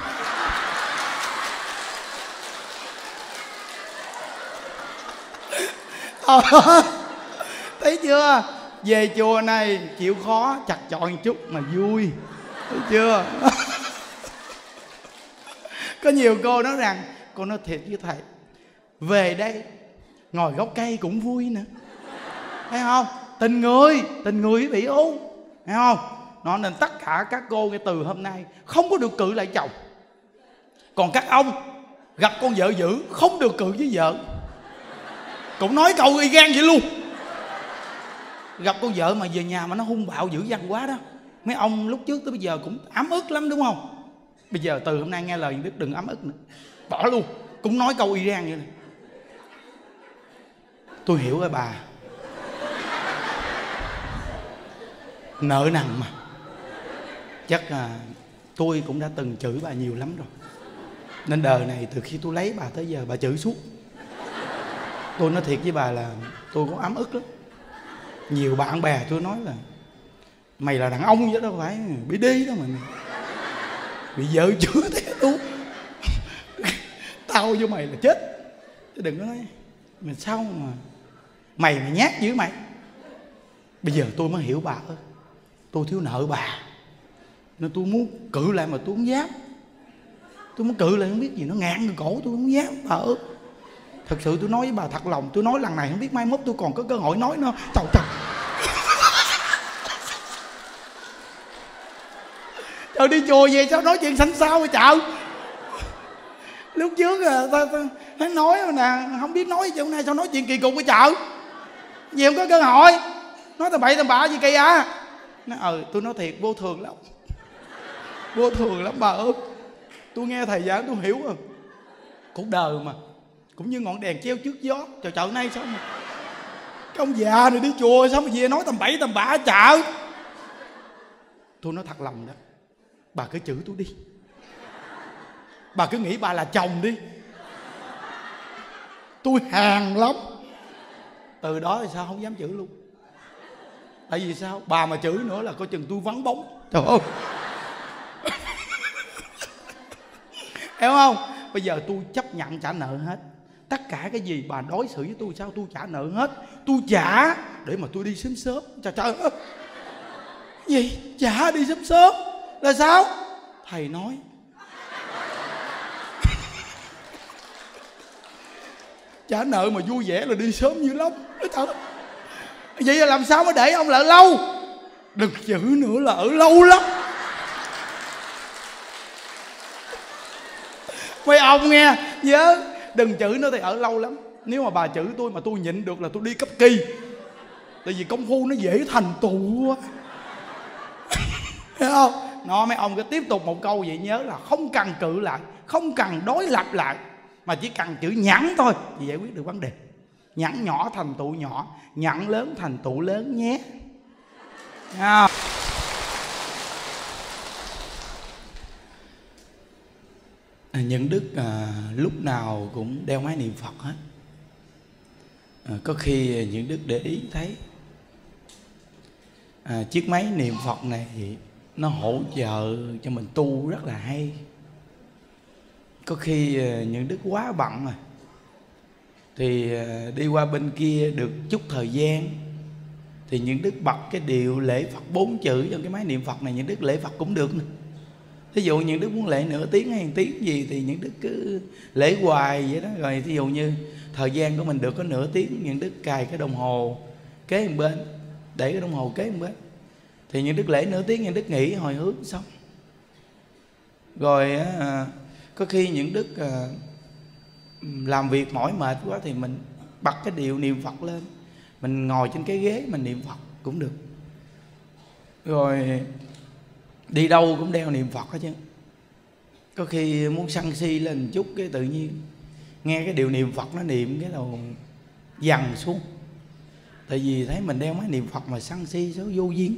ờ, thấy chưa? Về chùa này chịu khó chặt chọi một chút mà vui, thấy chưa? Có nhiều cô nói rằng, cô nói thiệt với thầy, về đây ngồi gốc cây cũng vui nữa. thấy không? Tình người, tình người quý vị út, thấy không? Nó nên tất cả các cô ngay từ hôm nay không có được cự lại chồng. Còn các ông gặp con vợ dữ không được cự với vợ. Cũng nói câu y gan vậy luôn. Gặp con vợ mà về nhà mà nó hung bạo dữ dằn quá đó, mấy ông lúc trước tới bây giờ cũng ấm ức lắm đúng không? Bây giờ từ hôm nay nghe lời Đức đừng ấm ức nữa, bỏ luôn. Cũng nói câu y gan vậy này. Tôi hiểu rồi bà, nợ nần mà. Chắc là tôi cũng đã từng chửi bà nhiều lắm rồi, nên đời này từ khi tôi lấy bà tới giờ bà chửi suốt. Tôi nói thiệt với bà là tôi cũng ấm ức lắm. Nhiều bạn bè tôi nói là mày là đàn ông chứ đâu phải bị đi đó mà, bị vợ chửi thế tôi tao vô mày là chết. Chứ đừng có nói mà sao mà mày mày nhát dữ mày. Bây giờ tôi mới hiểu bà ơi, tôi thiếu nợ bà nên tôi muốn cự lại mà tôi không dám. Tôi muốn cự lại không biết gì, nó ngạn người cổ tôi không dám bà ơi. Thật sự tôi nói với bà thật lòng, tôi nói lần này không biết mai mốt tôi còn có cơ hội nói nữa. Trời trời trời, đi chùa về sao nói chuyện xanh xao vậy trời. Lúc trước à, ta, ta, ta nói nè, không biết nói gì hôm nay sao nói chuyện kỳ cục vậy trời. Gì không có cơ hội, nói tầm bậy tầm bạ gì kỳ à. Nói ừ, tôi nói thiệt vô thường lắm, vô thường lắm bà ơi. Tôi nghe thầy giảng tôi hiểu rồi. Cuộc đời mà cũng như ngọn đèn treo trước gió. Trời trời, nay sao mà cái ông già này đi chùa sao mà về nói tầm bậy tầm bạ trời. Tôi nói thật lòng đó, bà cứ chửi tôi đi, bà cứ nghĩ bà là chồng đi, tôi hàn lắm. Từ đó thì sao không dám chửi luôn. Tại vì sao? Bà mà chửi nữa là coi chừng tôi vắng bóng. Trời ơi hiểu không? Bây giờ tôi chấp nhận trả nợ hết. Tất cả cái gì bà đối xử với tôi sao tôi trả nợ hết. Tôi trả để mà tôi đi sớm sớm. Trời trời ơi, gì? Trả đi sớm sớm là sao? Thầy nói trả nợ mà vui vẻ là đi sớm dữ lắm. Trời, vậy là làm sao mà để ông ở lâu? Đừng chữ nữa là ở lâu lắm. Mấy ông nghe nhớ, đừng chửi nữa thì ở lâu lắm. Nếu mà bà chửi tôi mà tôi nhịn được là tôi đi cấp kỳ. Tại vì công phu nó dễ thành tựu quá. Hiểu không? Nó mấy ông cứ tiếp tục một câu vậy, nhớ là không cần cự lại, không cần đối lập lại, mà chỉ cần chữ nhẫn thôi thì giải quyết được vấn đề. Nhẫn nhỏ thành tựu nhỏ, nhẫn lớn thành tựu lớn nhé. À. Những đức à, lúc nào cũng đeo máy niệm Phật hết. À, có khi những đức để ý thấy à, chiếc máy niệm Phật này nó hỗ trợ cho mình tu rất là hay. Có khi à, những đức quá bận rồi thì à, đi qua bên kia được chút thời gian thì những đức bật cái điệu lễ Phật bốn chữ trong cái máy niệm Phật này, những đức lễ Phật cũng được nữa. Thí dụ những đức muốn lễ nửa tiếng hay một tiếng gì thì những đức cứ lễ hoài vậy đó. Rồi thí dụ như thời gian của mình được có nửa tiếng, những đức cài cái đồng hồ kế một bên, để cái đồng hồ kế một bên, thì những đức lễ nửa tiếng, những đức nghỉ hồi hướng xong. Rồi à, có khi những đức à, làm việc mỏi mệt quá thì mình bật cái điệu niệm Phật lên, mình ngồi trên cái ghế mình niệm Phật cũng được. Rồi đi đâu cũng đeo niệm Phật hết chứ. Có khi muốn sân si lên một chút cái tự nhiên nghe cái điệu niệm Phật nó niệm cái đầu dằn xuống. Tại vì thấy mình đeo máy niệm Phật mà sân si số vô duyên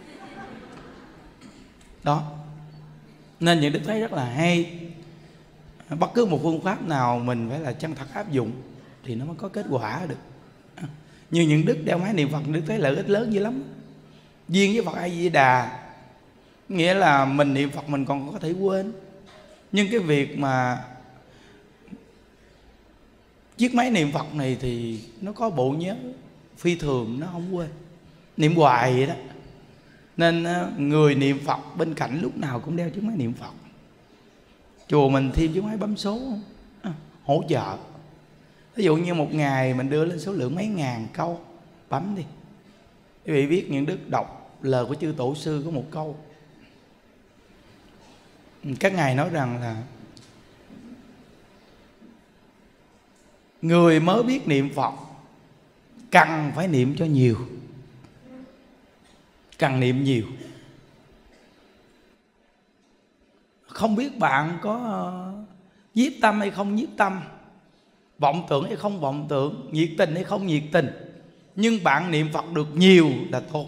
đó. Nên những đức thấy rất là hay. Bất cứ một phương pháp nào mình phải là chân thật áp dụng thì nó mới có kết quả được. Như những đức đeo máy niệm Phật, đức thấy lợi ích lớn dữ lắm. Duyên với Phật A Di Đà, nghĩa là mình niệm Phật mình còn có thể quên. Nhưng cái việc mà chiếc máy niệm Phật này thì nó có bộ nhớ phi thường, nó không quên, niệm hoài vậy đó. Nên người niệm Phật bên cạnh lúc nào cũng đeo chiếc máy niệm Phật. Chùa mình thêm chiếc máy bấm số à, hỗ trợ. Ví dụ như một ngày mình đưa lên số lượng mấy ngàn câu, bấm đi. Quý vị biết những đức đọc lời của chư tổ sư có một câu, các ngài nói rằng là người mới biết niệm Phật cần phải niệm cho nhiều, cần niệm nhiều. Không biết bạn có nhiếp tâm hay không nhiếp tâm, vọng tưởng hay không vọng tưởng, nhiệt tình hay không nhiệt tình, nhưng bạn niệm Phật được nhiều là tốt.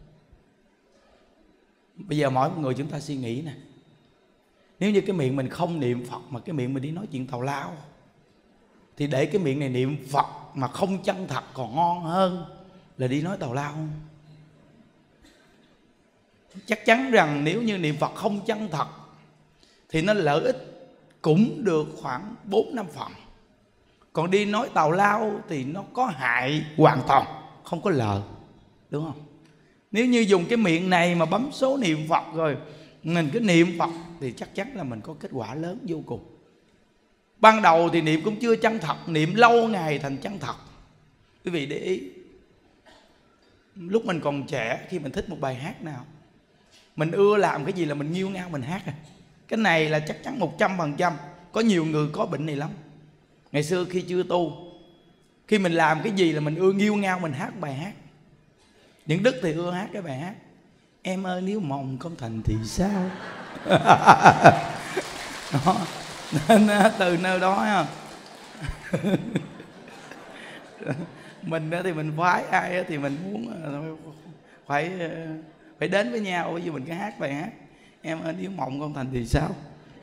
Bây giờ mỗi người chúng ta suy nghĩ nè, nếu như cái miệng mình không niệm Phật mà cái miệng mình đi nói chuyện tào lao, thì để cái miệng này niệm Phật mà không chân thật còn ngon hơn là đi nói tào lao. Chắc chắn rằng nếu như niệm Phật không chân thật thì nó lợi ích cũng được khoảng bốn năm phần. Còn đi nói tào lao thì nó có hại hoàn toàn, không có lợi, đúng không? Nếu như dùng cái miệng này mà bấm số niệm Phật rồi mình cứ niệm Phật thì chắc chắn là mình có kết quả lớn vô cùng. Ban đầu thì niệm cũng chưa chân thật, niệm lâu ngày thành chân thật. Quý vị để ý, lúc mình còn trẻ, khi mình thích một bài hát nào, mình ưa làm cái gì là mình nghiêu ngao mình hát à. Cái này là chắc chắn một trăm phần trăm. Có nhiều người có bệnh này lắm. Ngày xưa khi chưa tu, khi mình làm cái gì là mình ưa nghiêu ngao mình hát bài hát. Những đức thì ưa hát cái bài hát Em ơi nếu mộng không thành thì sao. Đó. Nên từ nơi đó mình thì mình phái ai thì mình muốn phải phải đến với nhau. Bởi vì mình cứ hát bài hát Em ơi nếu mộng không thành thì sao.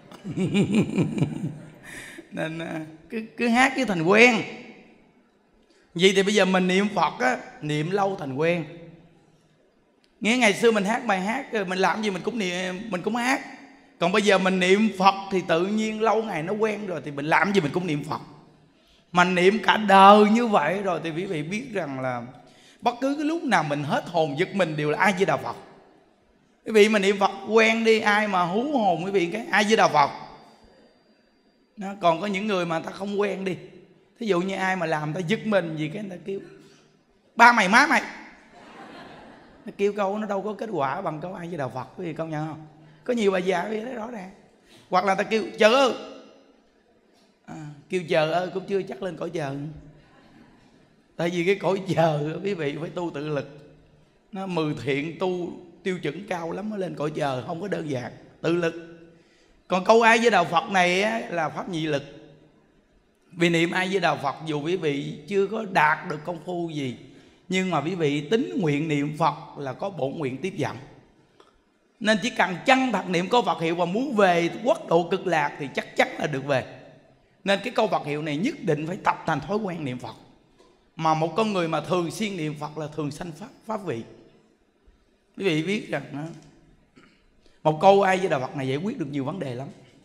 Nên cứ, cứ hát với thành quen. Vậy thì bây giờ mình niệm Phật á, niệm lâu thành quen. Nghe ngày xưa mình hát bài hát, mình làm gì mình cũng niệm, mình cũng hát. Còn bây giờ mình niệm Phật thì tự nhiên lâu ngày nó quen rồi, thì mình làm gì mình cũng niệm Phật. Mà niệm cả đời như vậy rồi thì quý vị biết rằng là bất cứ cái lúc nào mình hết hồn giật mình đều là A Di Đà Phật. Quý vị mà niệm Phật quen đi, ai mà hú hồn quý vị cái A Di Đà Phật. Nó còn có những người mà ta không quen đi, thí dụ như ai mà làm ta giật mình gì cái người ta kêu ba mày má mày, nó kêu câu nó đâu có kết quả bằng câu A Di Đà Phật. Quý vị công nhận không? Có nhiều bà già quý vị thấy rõ ràng. Hoặc là ta kêu chờ ơi, à, kêu chờ ơi cũng chưa chắc lên cõi chờ. Tại vì cái cõi chờ quý vị phải tu tự lực, nó mười thiện tu tiêu chuẩn cao lắm mới lên cõi chờ, không có đơn giản, tự lực. Còn câu A Di Đà Phật này á, là pháp nhị lực. Vì niệm A Di Đà Phật dù quý vị chưa có đạt được công phu gì, nhưng mà quý vị tính nguyện niệm Phật là có bổn nguyện tiếp dẫn. Nên chỉ cần chân thật niệm câu Phật hiệu và muốn về quốc độ cực lạc thì chắc chắn là được về. Nên cái câu Phật hiệu này nhất định phải tập thành thói quen niệm Phật. Mà một con người mà thường xuyên niệm Phật là thường sanh pháp, pháp vị. Quý vị biết rằng đó, một câu A Di Đà Phật này giải quyết được nhiều vấn đề lắm.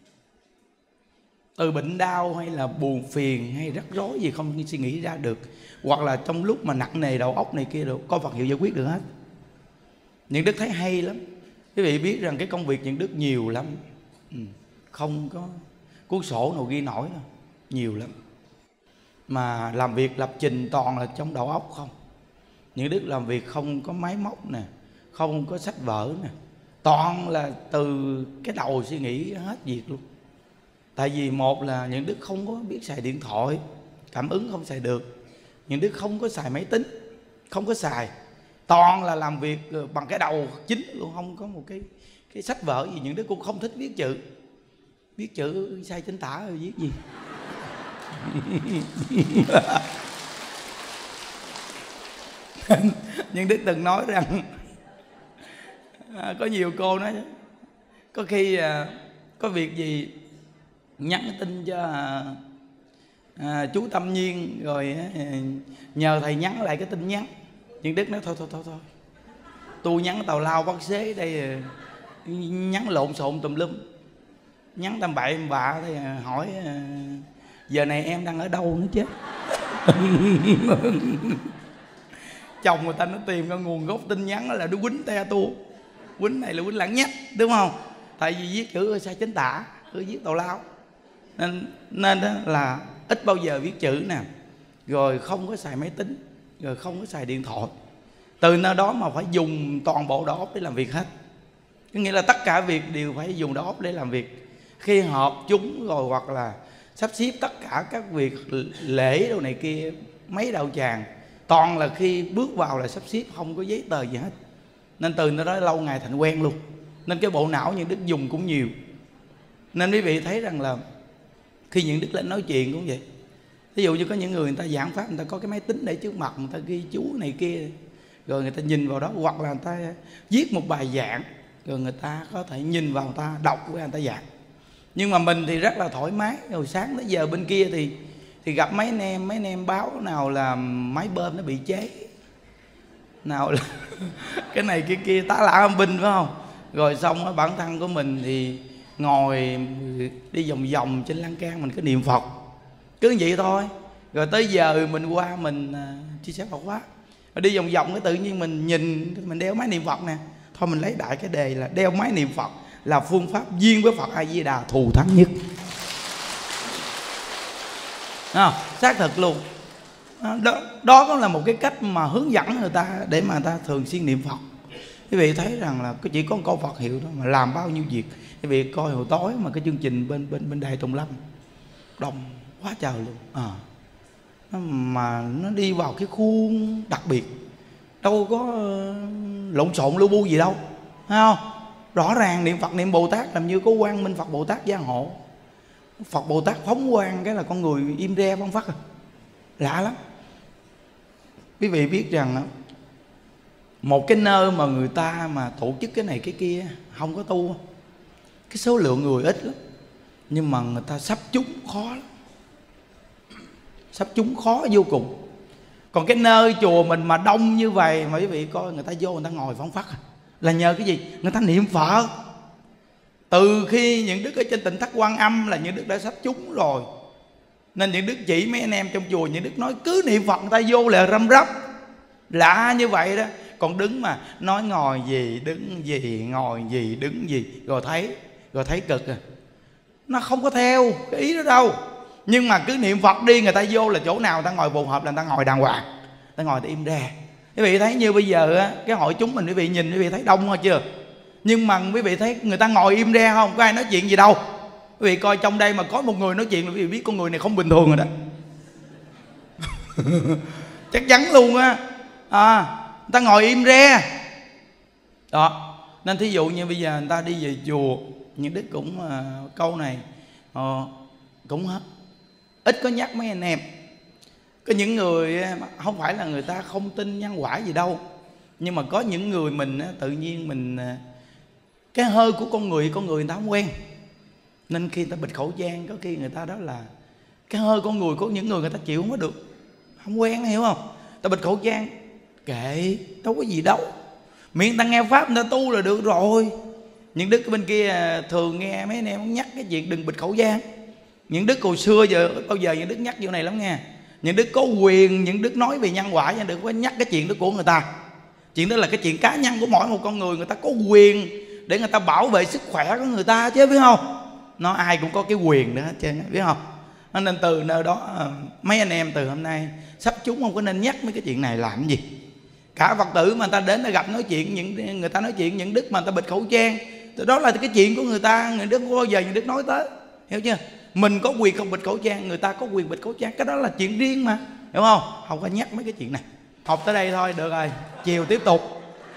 Từ bệnh đau hay là buồn phiền hay rắc rối gì không suy nghĩ ra được, hoặc là trong lúc mà nặng nề đầu óc này kia, được câu Phật hiệu giải quyết được hết. Những đức thấy hay lắm. Quý vị biết rằng cái công việc những đức nhiều lắm, ừ, không có cuốn sổ nào ghi nổi đâu, nhiều lắm. Mà làm việc lập trình toàn là trong đầu óc không. Những đức làm việc không có máy móc nè, không có sách vở nè, toàn là từ cái đầu suy nghĩ hết việc luôn. Tại vì một là những đức không có biết xài điện thoại, cảm ứng không xài được. Những đức không có xài máy tính, không có xài, toàn là làm việc bằng cái đầu chính luôn, không có một cái cái sách vở gì. Những đức cũng không thích viết chữ, viết chữ sai chính tả rồi viết gì. Nhưng đức từng nói rằng à, có nhiều cô nói có khi à, có việc gì nhắn tin cho à, à, chú Tâm Nhiên rồi à, nhờ thầy nhắn lại cái tin nhắn. Nhưng đức nói thôi thôi thôi thôi, tôi nhắn tào lao bắt xế đây, nhắn lộn xộn tùm lum, nhắn tầm bậy tầm bạ thì hỏi à, giờ này em đang ở đâu nữa chứ. Chồng người ta nó tìm ra nguồn gốc tin nhắn là nó quýnh te tua, quýnh này là quýnh lẳng nhách, đúng không? Tại vì viết chữ sai chính tả, cứ viết tào lao. Nên nên đó là ít bao giờ viết chữ nè, rồi không có xài máy tính, rồi không có xài điện thoại. Từ nơi đó mà phải dùng toàn bộ đầu óc để làm việc hết. Có nghĩa là tất cả việc đều phải dùng đầu óc để làm việc. Khi họp chúng rồi hoặc là sắp xếp tất cả các việc lễ đồ này kia, mấy đạo tràng, toàn là khi bước vào là sắp xếp, không có giấy tờ gì hết. Nên từ nơi đó lâu ngày thành quen luôn. Nên cái bộ não những đức dùng cũng nhiều. Nên quý vị thấy rằng là khi những đức lên nói chuyện cũng vậy. Ví dụ như có những người người ta giảng pháp, người ta có cái máy tính để trước mặt, người ta ghi chú này kia, rồi người ta nhìn vào đó, hoặc là người ta viết một bài giảng, rồi người ta có thể nhìn vào, người ta đọc với người ta giảng. Nhưng mà mình thì rất là thoải mái. Rồi sáng tới giờ bên kia thì thì gặp mấy anh em, mấy anh em báo nào là máy bơm nó bị cháy, nào là cái này kia kia tá lả âm binh, phải không? Rồi xong đó, bản thân của mình thì ngồi đi vòng vòng trên lan can, mình cứ niệm Phật, cứ vậy thôi. Rồi tới giờ mình qua mình uh, chia sẻ Phật pháp, rồi đi vòng vòng cái tự nhiên mình nhìn, mình đeo máy niệm Phật nè. Thôi mình lấy đại cái đề là đeo máy niệm Phật là phương pháp duyên với Phật A Di Đà thù thắng nhất. À, xác thực luôn. Đó, đó cũng là một cái cách mà hướng dẫn người ta để mà người ta thường xuyên niệm Phật. Quý vị thấy rằng là chỉ có một câu Phật hiệu đó mà làm bao nhiêu việc. Quý vị coi hồi tối mà cái chương trình bên bên bên Đài Tùng Lâm đông quá trời luôn. À, mà nó đi vào cái khuôn đặc biệt, đâu có lộn xộn lu bu gì đâu, thấy không? Rõ ràng niệm Phật niệm Bồ Tát làm như có Quang Minh Phật Bồ Tát gia hộ. Phật Bồ Tát phóng quang cái là con người im re phăng phắc, lạ lắm. Quý vị biết rằng một cái nơi mà người ta mà tổ chức cái này cái kia không có tu, cái số lượng người ít lắm, nhưng mà người ta sắp chúng khó lắm, sắp chúng khó vô cùng. Còn cái nơi chùa mình mà đông như vậy mà quý vị coi, người ta vô người ta ngồi phóng phắc là nhờ cái gì? Người ta niệm Phật. Từ khi những đức ở trên Tịnh Thất Quan Âm là những đức đã sắp chúng rồi. Nên những đức chỉ mấy anh em trong chùa, những đức nói cứ niệm Phật, người ta vô là răm rắp, lạ như vậy đó. Còn đứng mà nói ngồi gì đứng gì, ngồi gì đứng gì, rồi thấy rồi thấy cực à. Nó không có theo cái ý đó đâu. Nhưng mà cứ niệm Phật đi, người ta vô là chỗ nào người ta ngồi phù hợp là người ta ngồi đàng hoàng, người ta ngồi ta im ra. Quý vị thấy như bây giờ á, cái hội chúng mình quý vị nhìn quý vị thấy đông hay chưa? Nhưng mà quý vị thấy người ta ngồi im ra không? Có ai nói chuyện gì đâu. Quý vị coi trong đây mà có một người nói chuyện là quý vị biết con người này không bình thường rồi đó. Chắc chắn luôn á. À, người ta ngồi im ra. Đó. Nên thí dụ như bây giờ người ta đi về chùa, những đức cũng uh, câu này uh, cũng hết ít có nhắc mấy anh em. Có những người không phải là người ta không tin nhân quả gì đâu, nhưng mà có những người mình tự nhiên mình cái hơi của con người, con người người ta không quen, nên khi người ta bịt khẩu trang, có khi người ta đó là cái hơi con người của những người người ta chịu không có được, không quen, hiểu không? Ta bịt khẩu trang kệ, đâu có gì đâu, miệng ta nghe pháp người ta tu là được rồi. Những đức bên kia thường nghe mấy anh em nhắc cái chuyện đừng bịt khẩu trang. Những đức hồi xưa giờ bao giờ những đức nhắc vụ này lắm nghe. Những đức có quyền, những đức nói về nhân quả, nhưng đừng có nhắc cái chuyện đó của người ta. Chuyện đó là cái chuyện cá nhân của mỗi một con người, người ta có quyền để người ta bảo vệ sức khỏe của người ta chứ, biết không? Nó ai cũng có cái quyền đó hết trơn, biết không? Nên từ nơi đó mấy anh em từ hôm nay sắp chúng không có nên nhắc mấy cái chuyện này làm gì. Cả Phật tử mà người ta đến để gặp nói chuyện, những người ta nói chuyện những đức mà người ta bịt khẩu trang, đó là cái chuyện của người ta, người đức không bao giờ những đức nói tới, hiểu chưa? Mình có quyền không bịt khẩu trang, người ta có quyền bịt khẩu trang, cái đó là chuyện riêng mà, hiểu không? Không có nhắc mấy cái chuyện này. Học tới đây thôi, được rồi, chiều tiếp tục.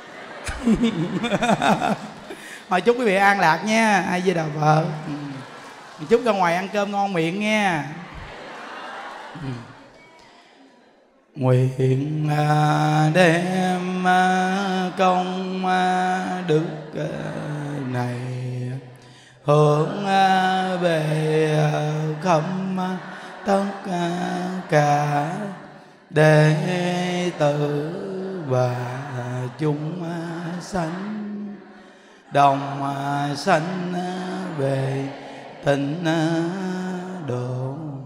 Hồi chúc quý vị an lạc nha, ai với đạo vợ. Chúc ra ngoài ăn cơm ngon miệng nha. Nguyện đem công đức này hướng về khắp tất cả đệ tử và chúng sanh, đồng sanh về tịnh độ.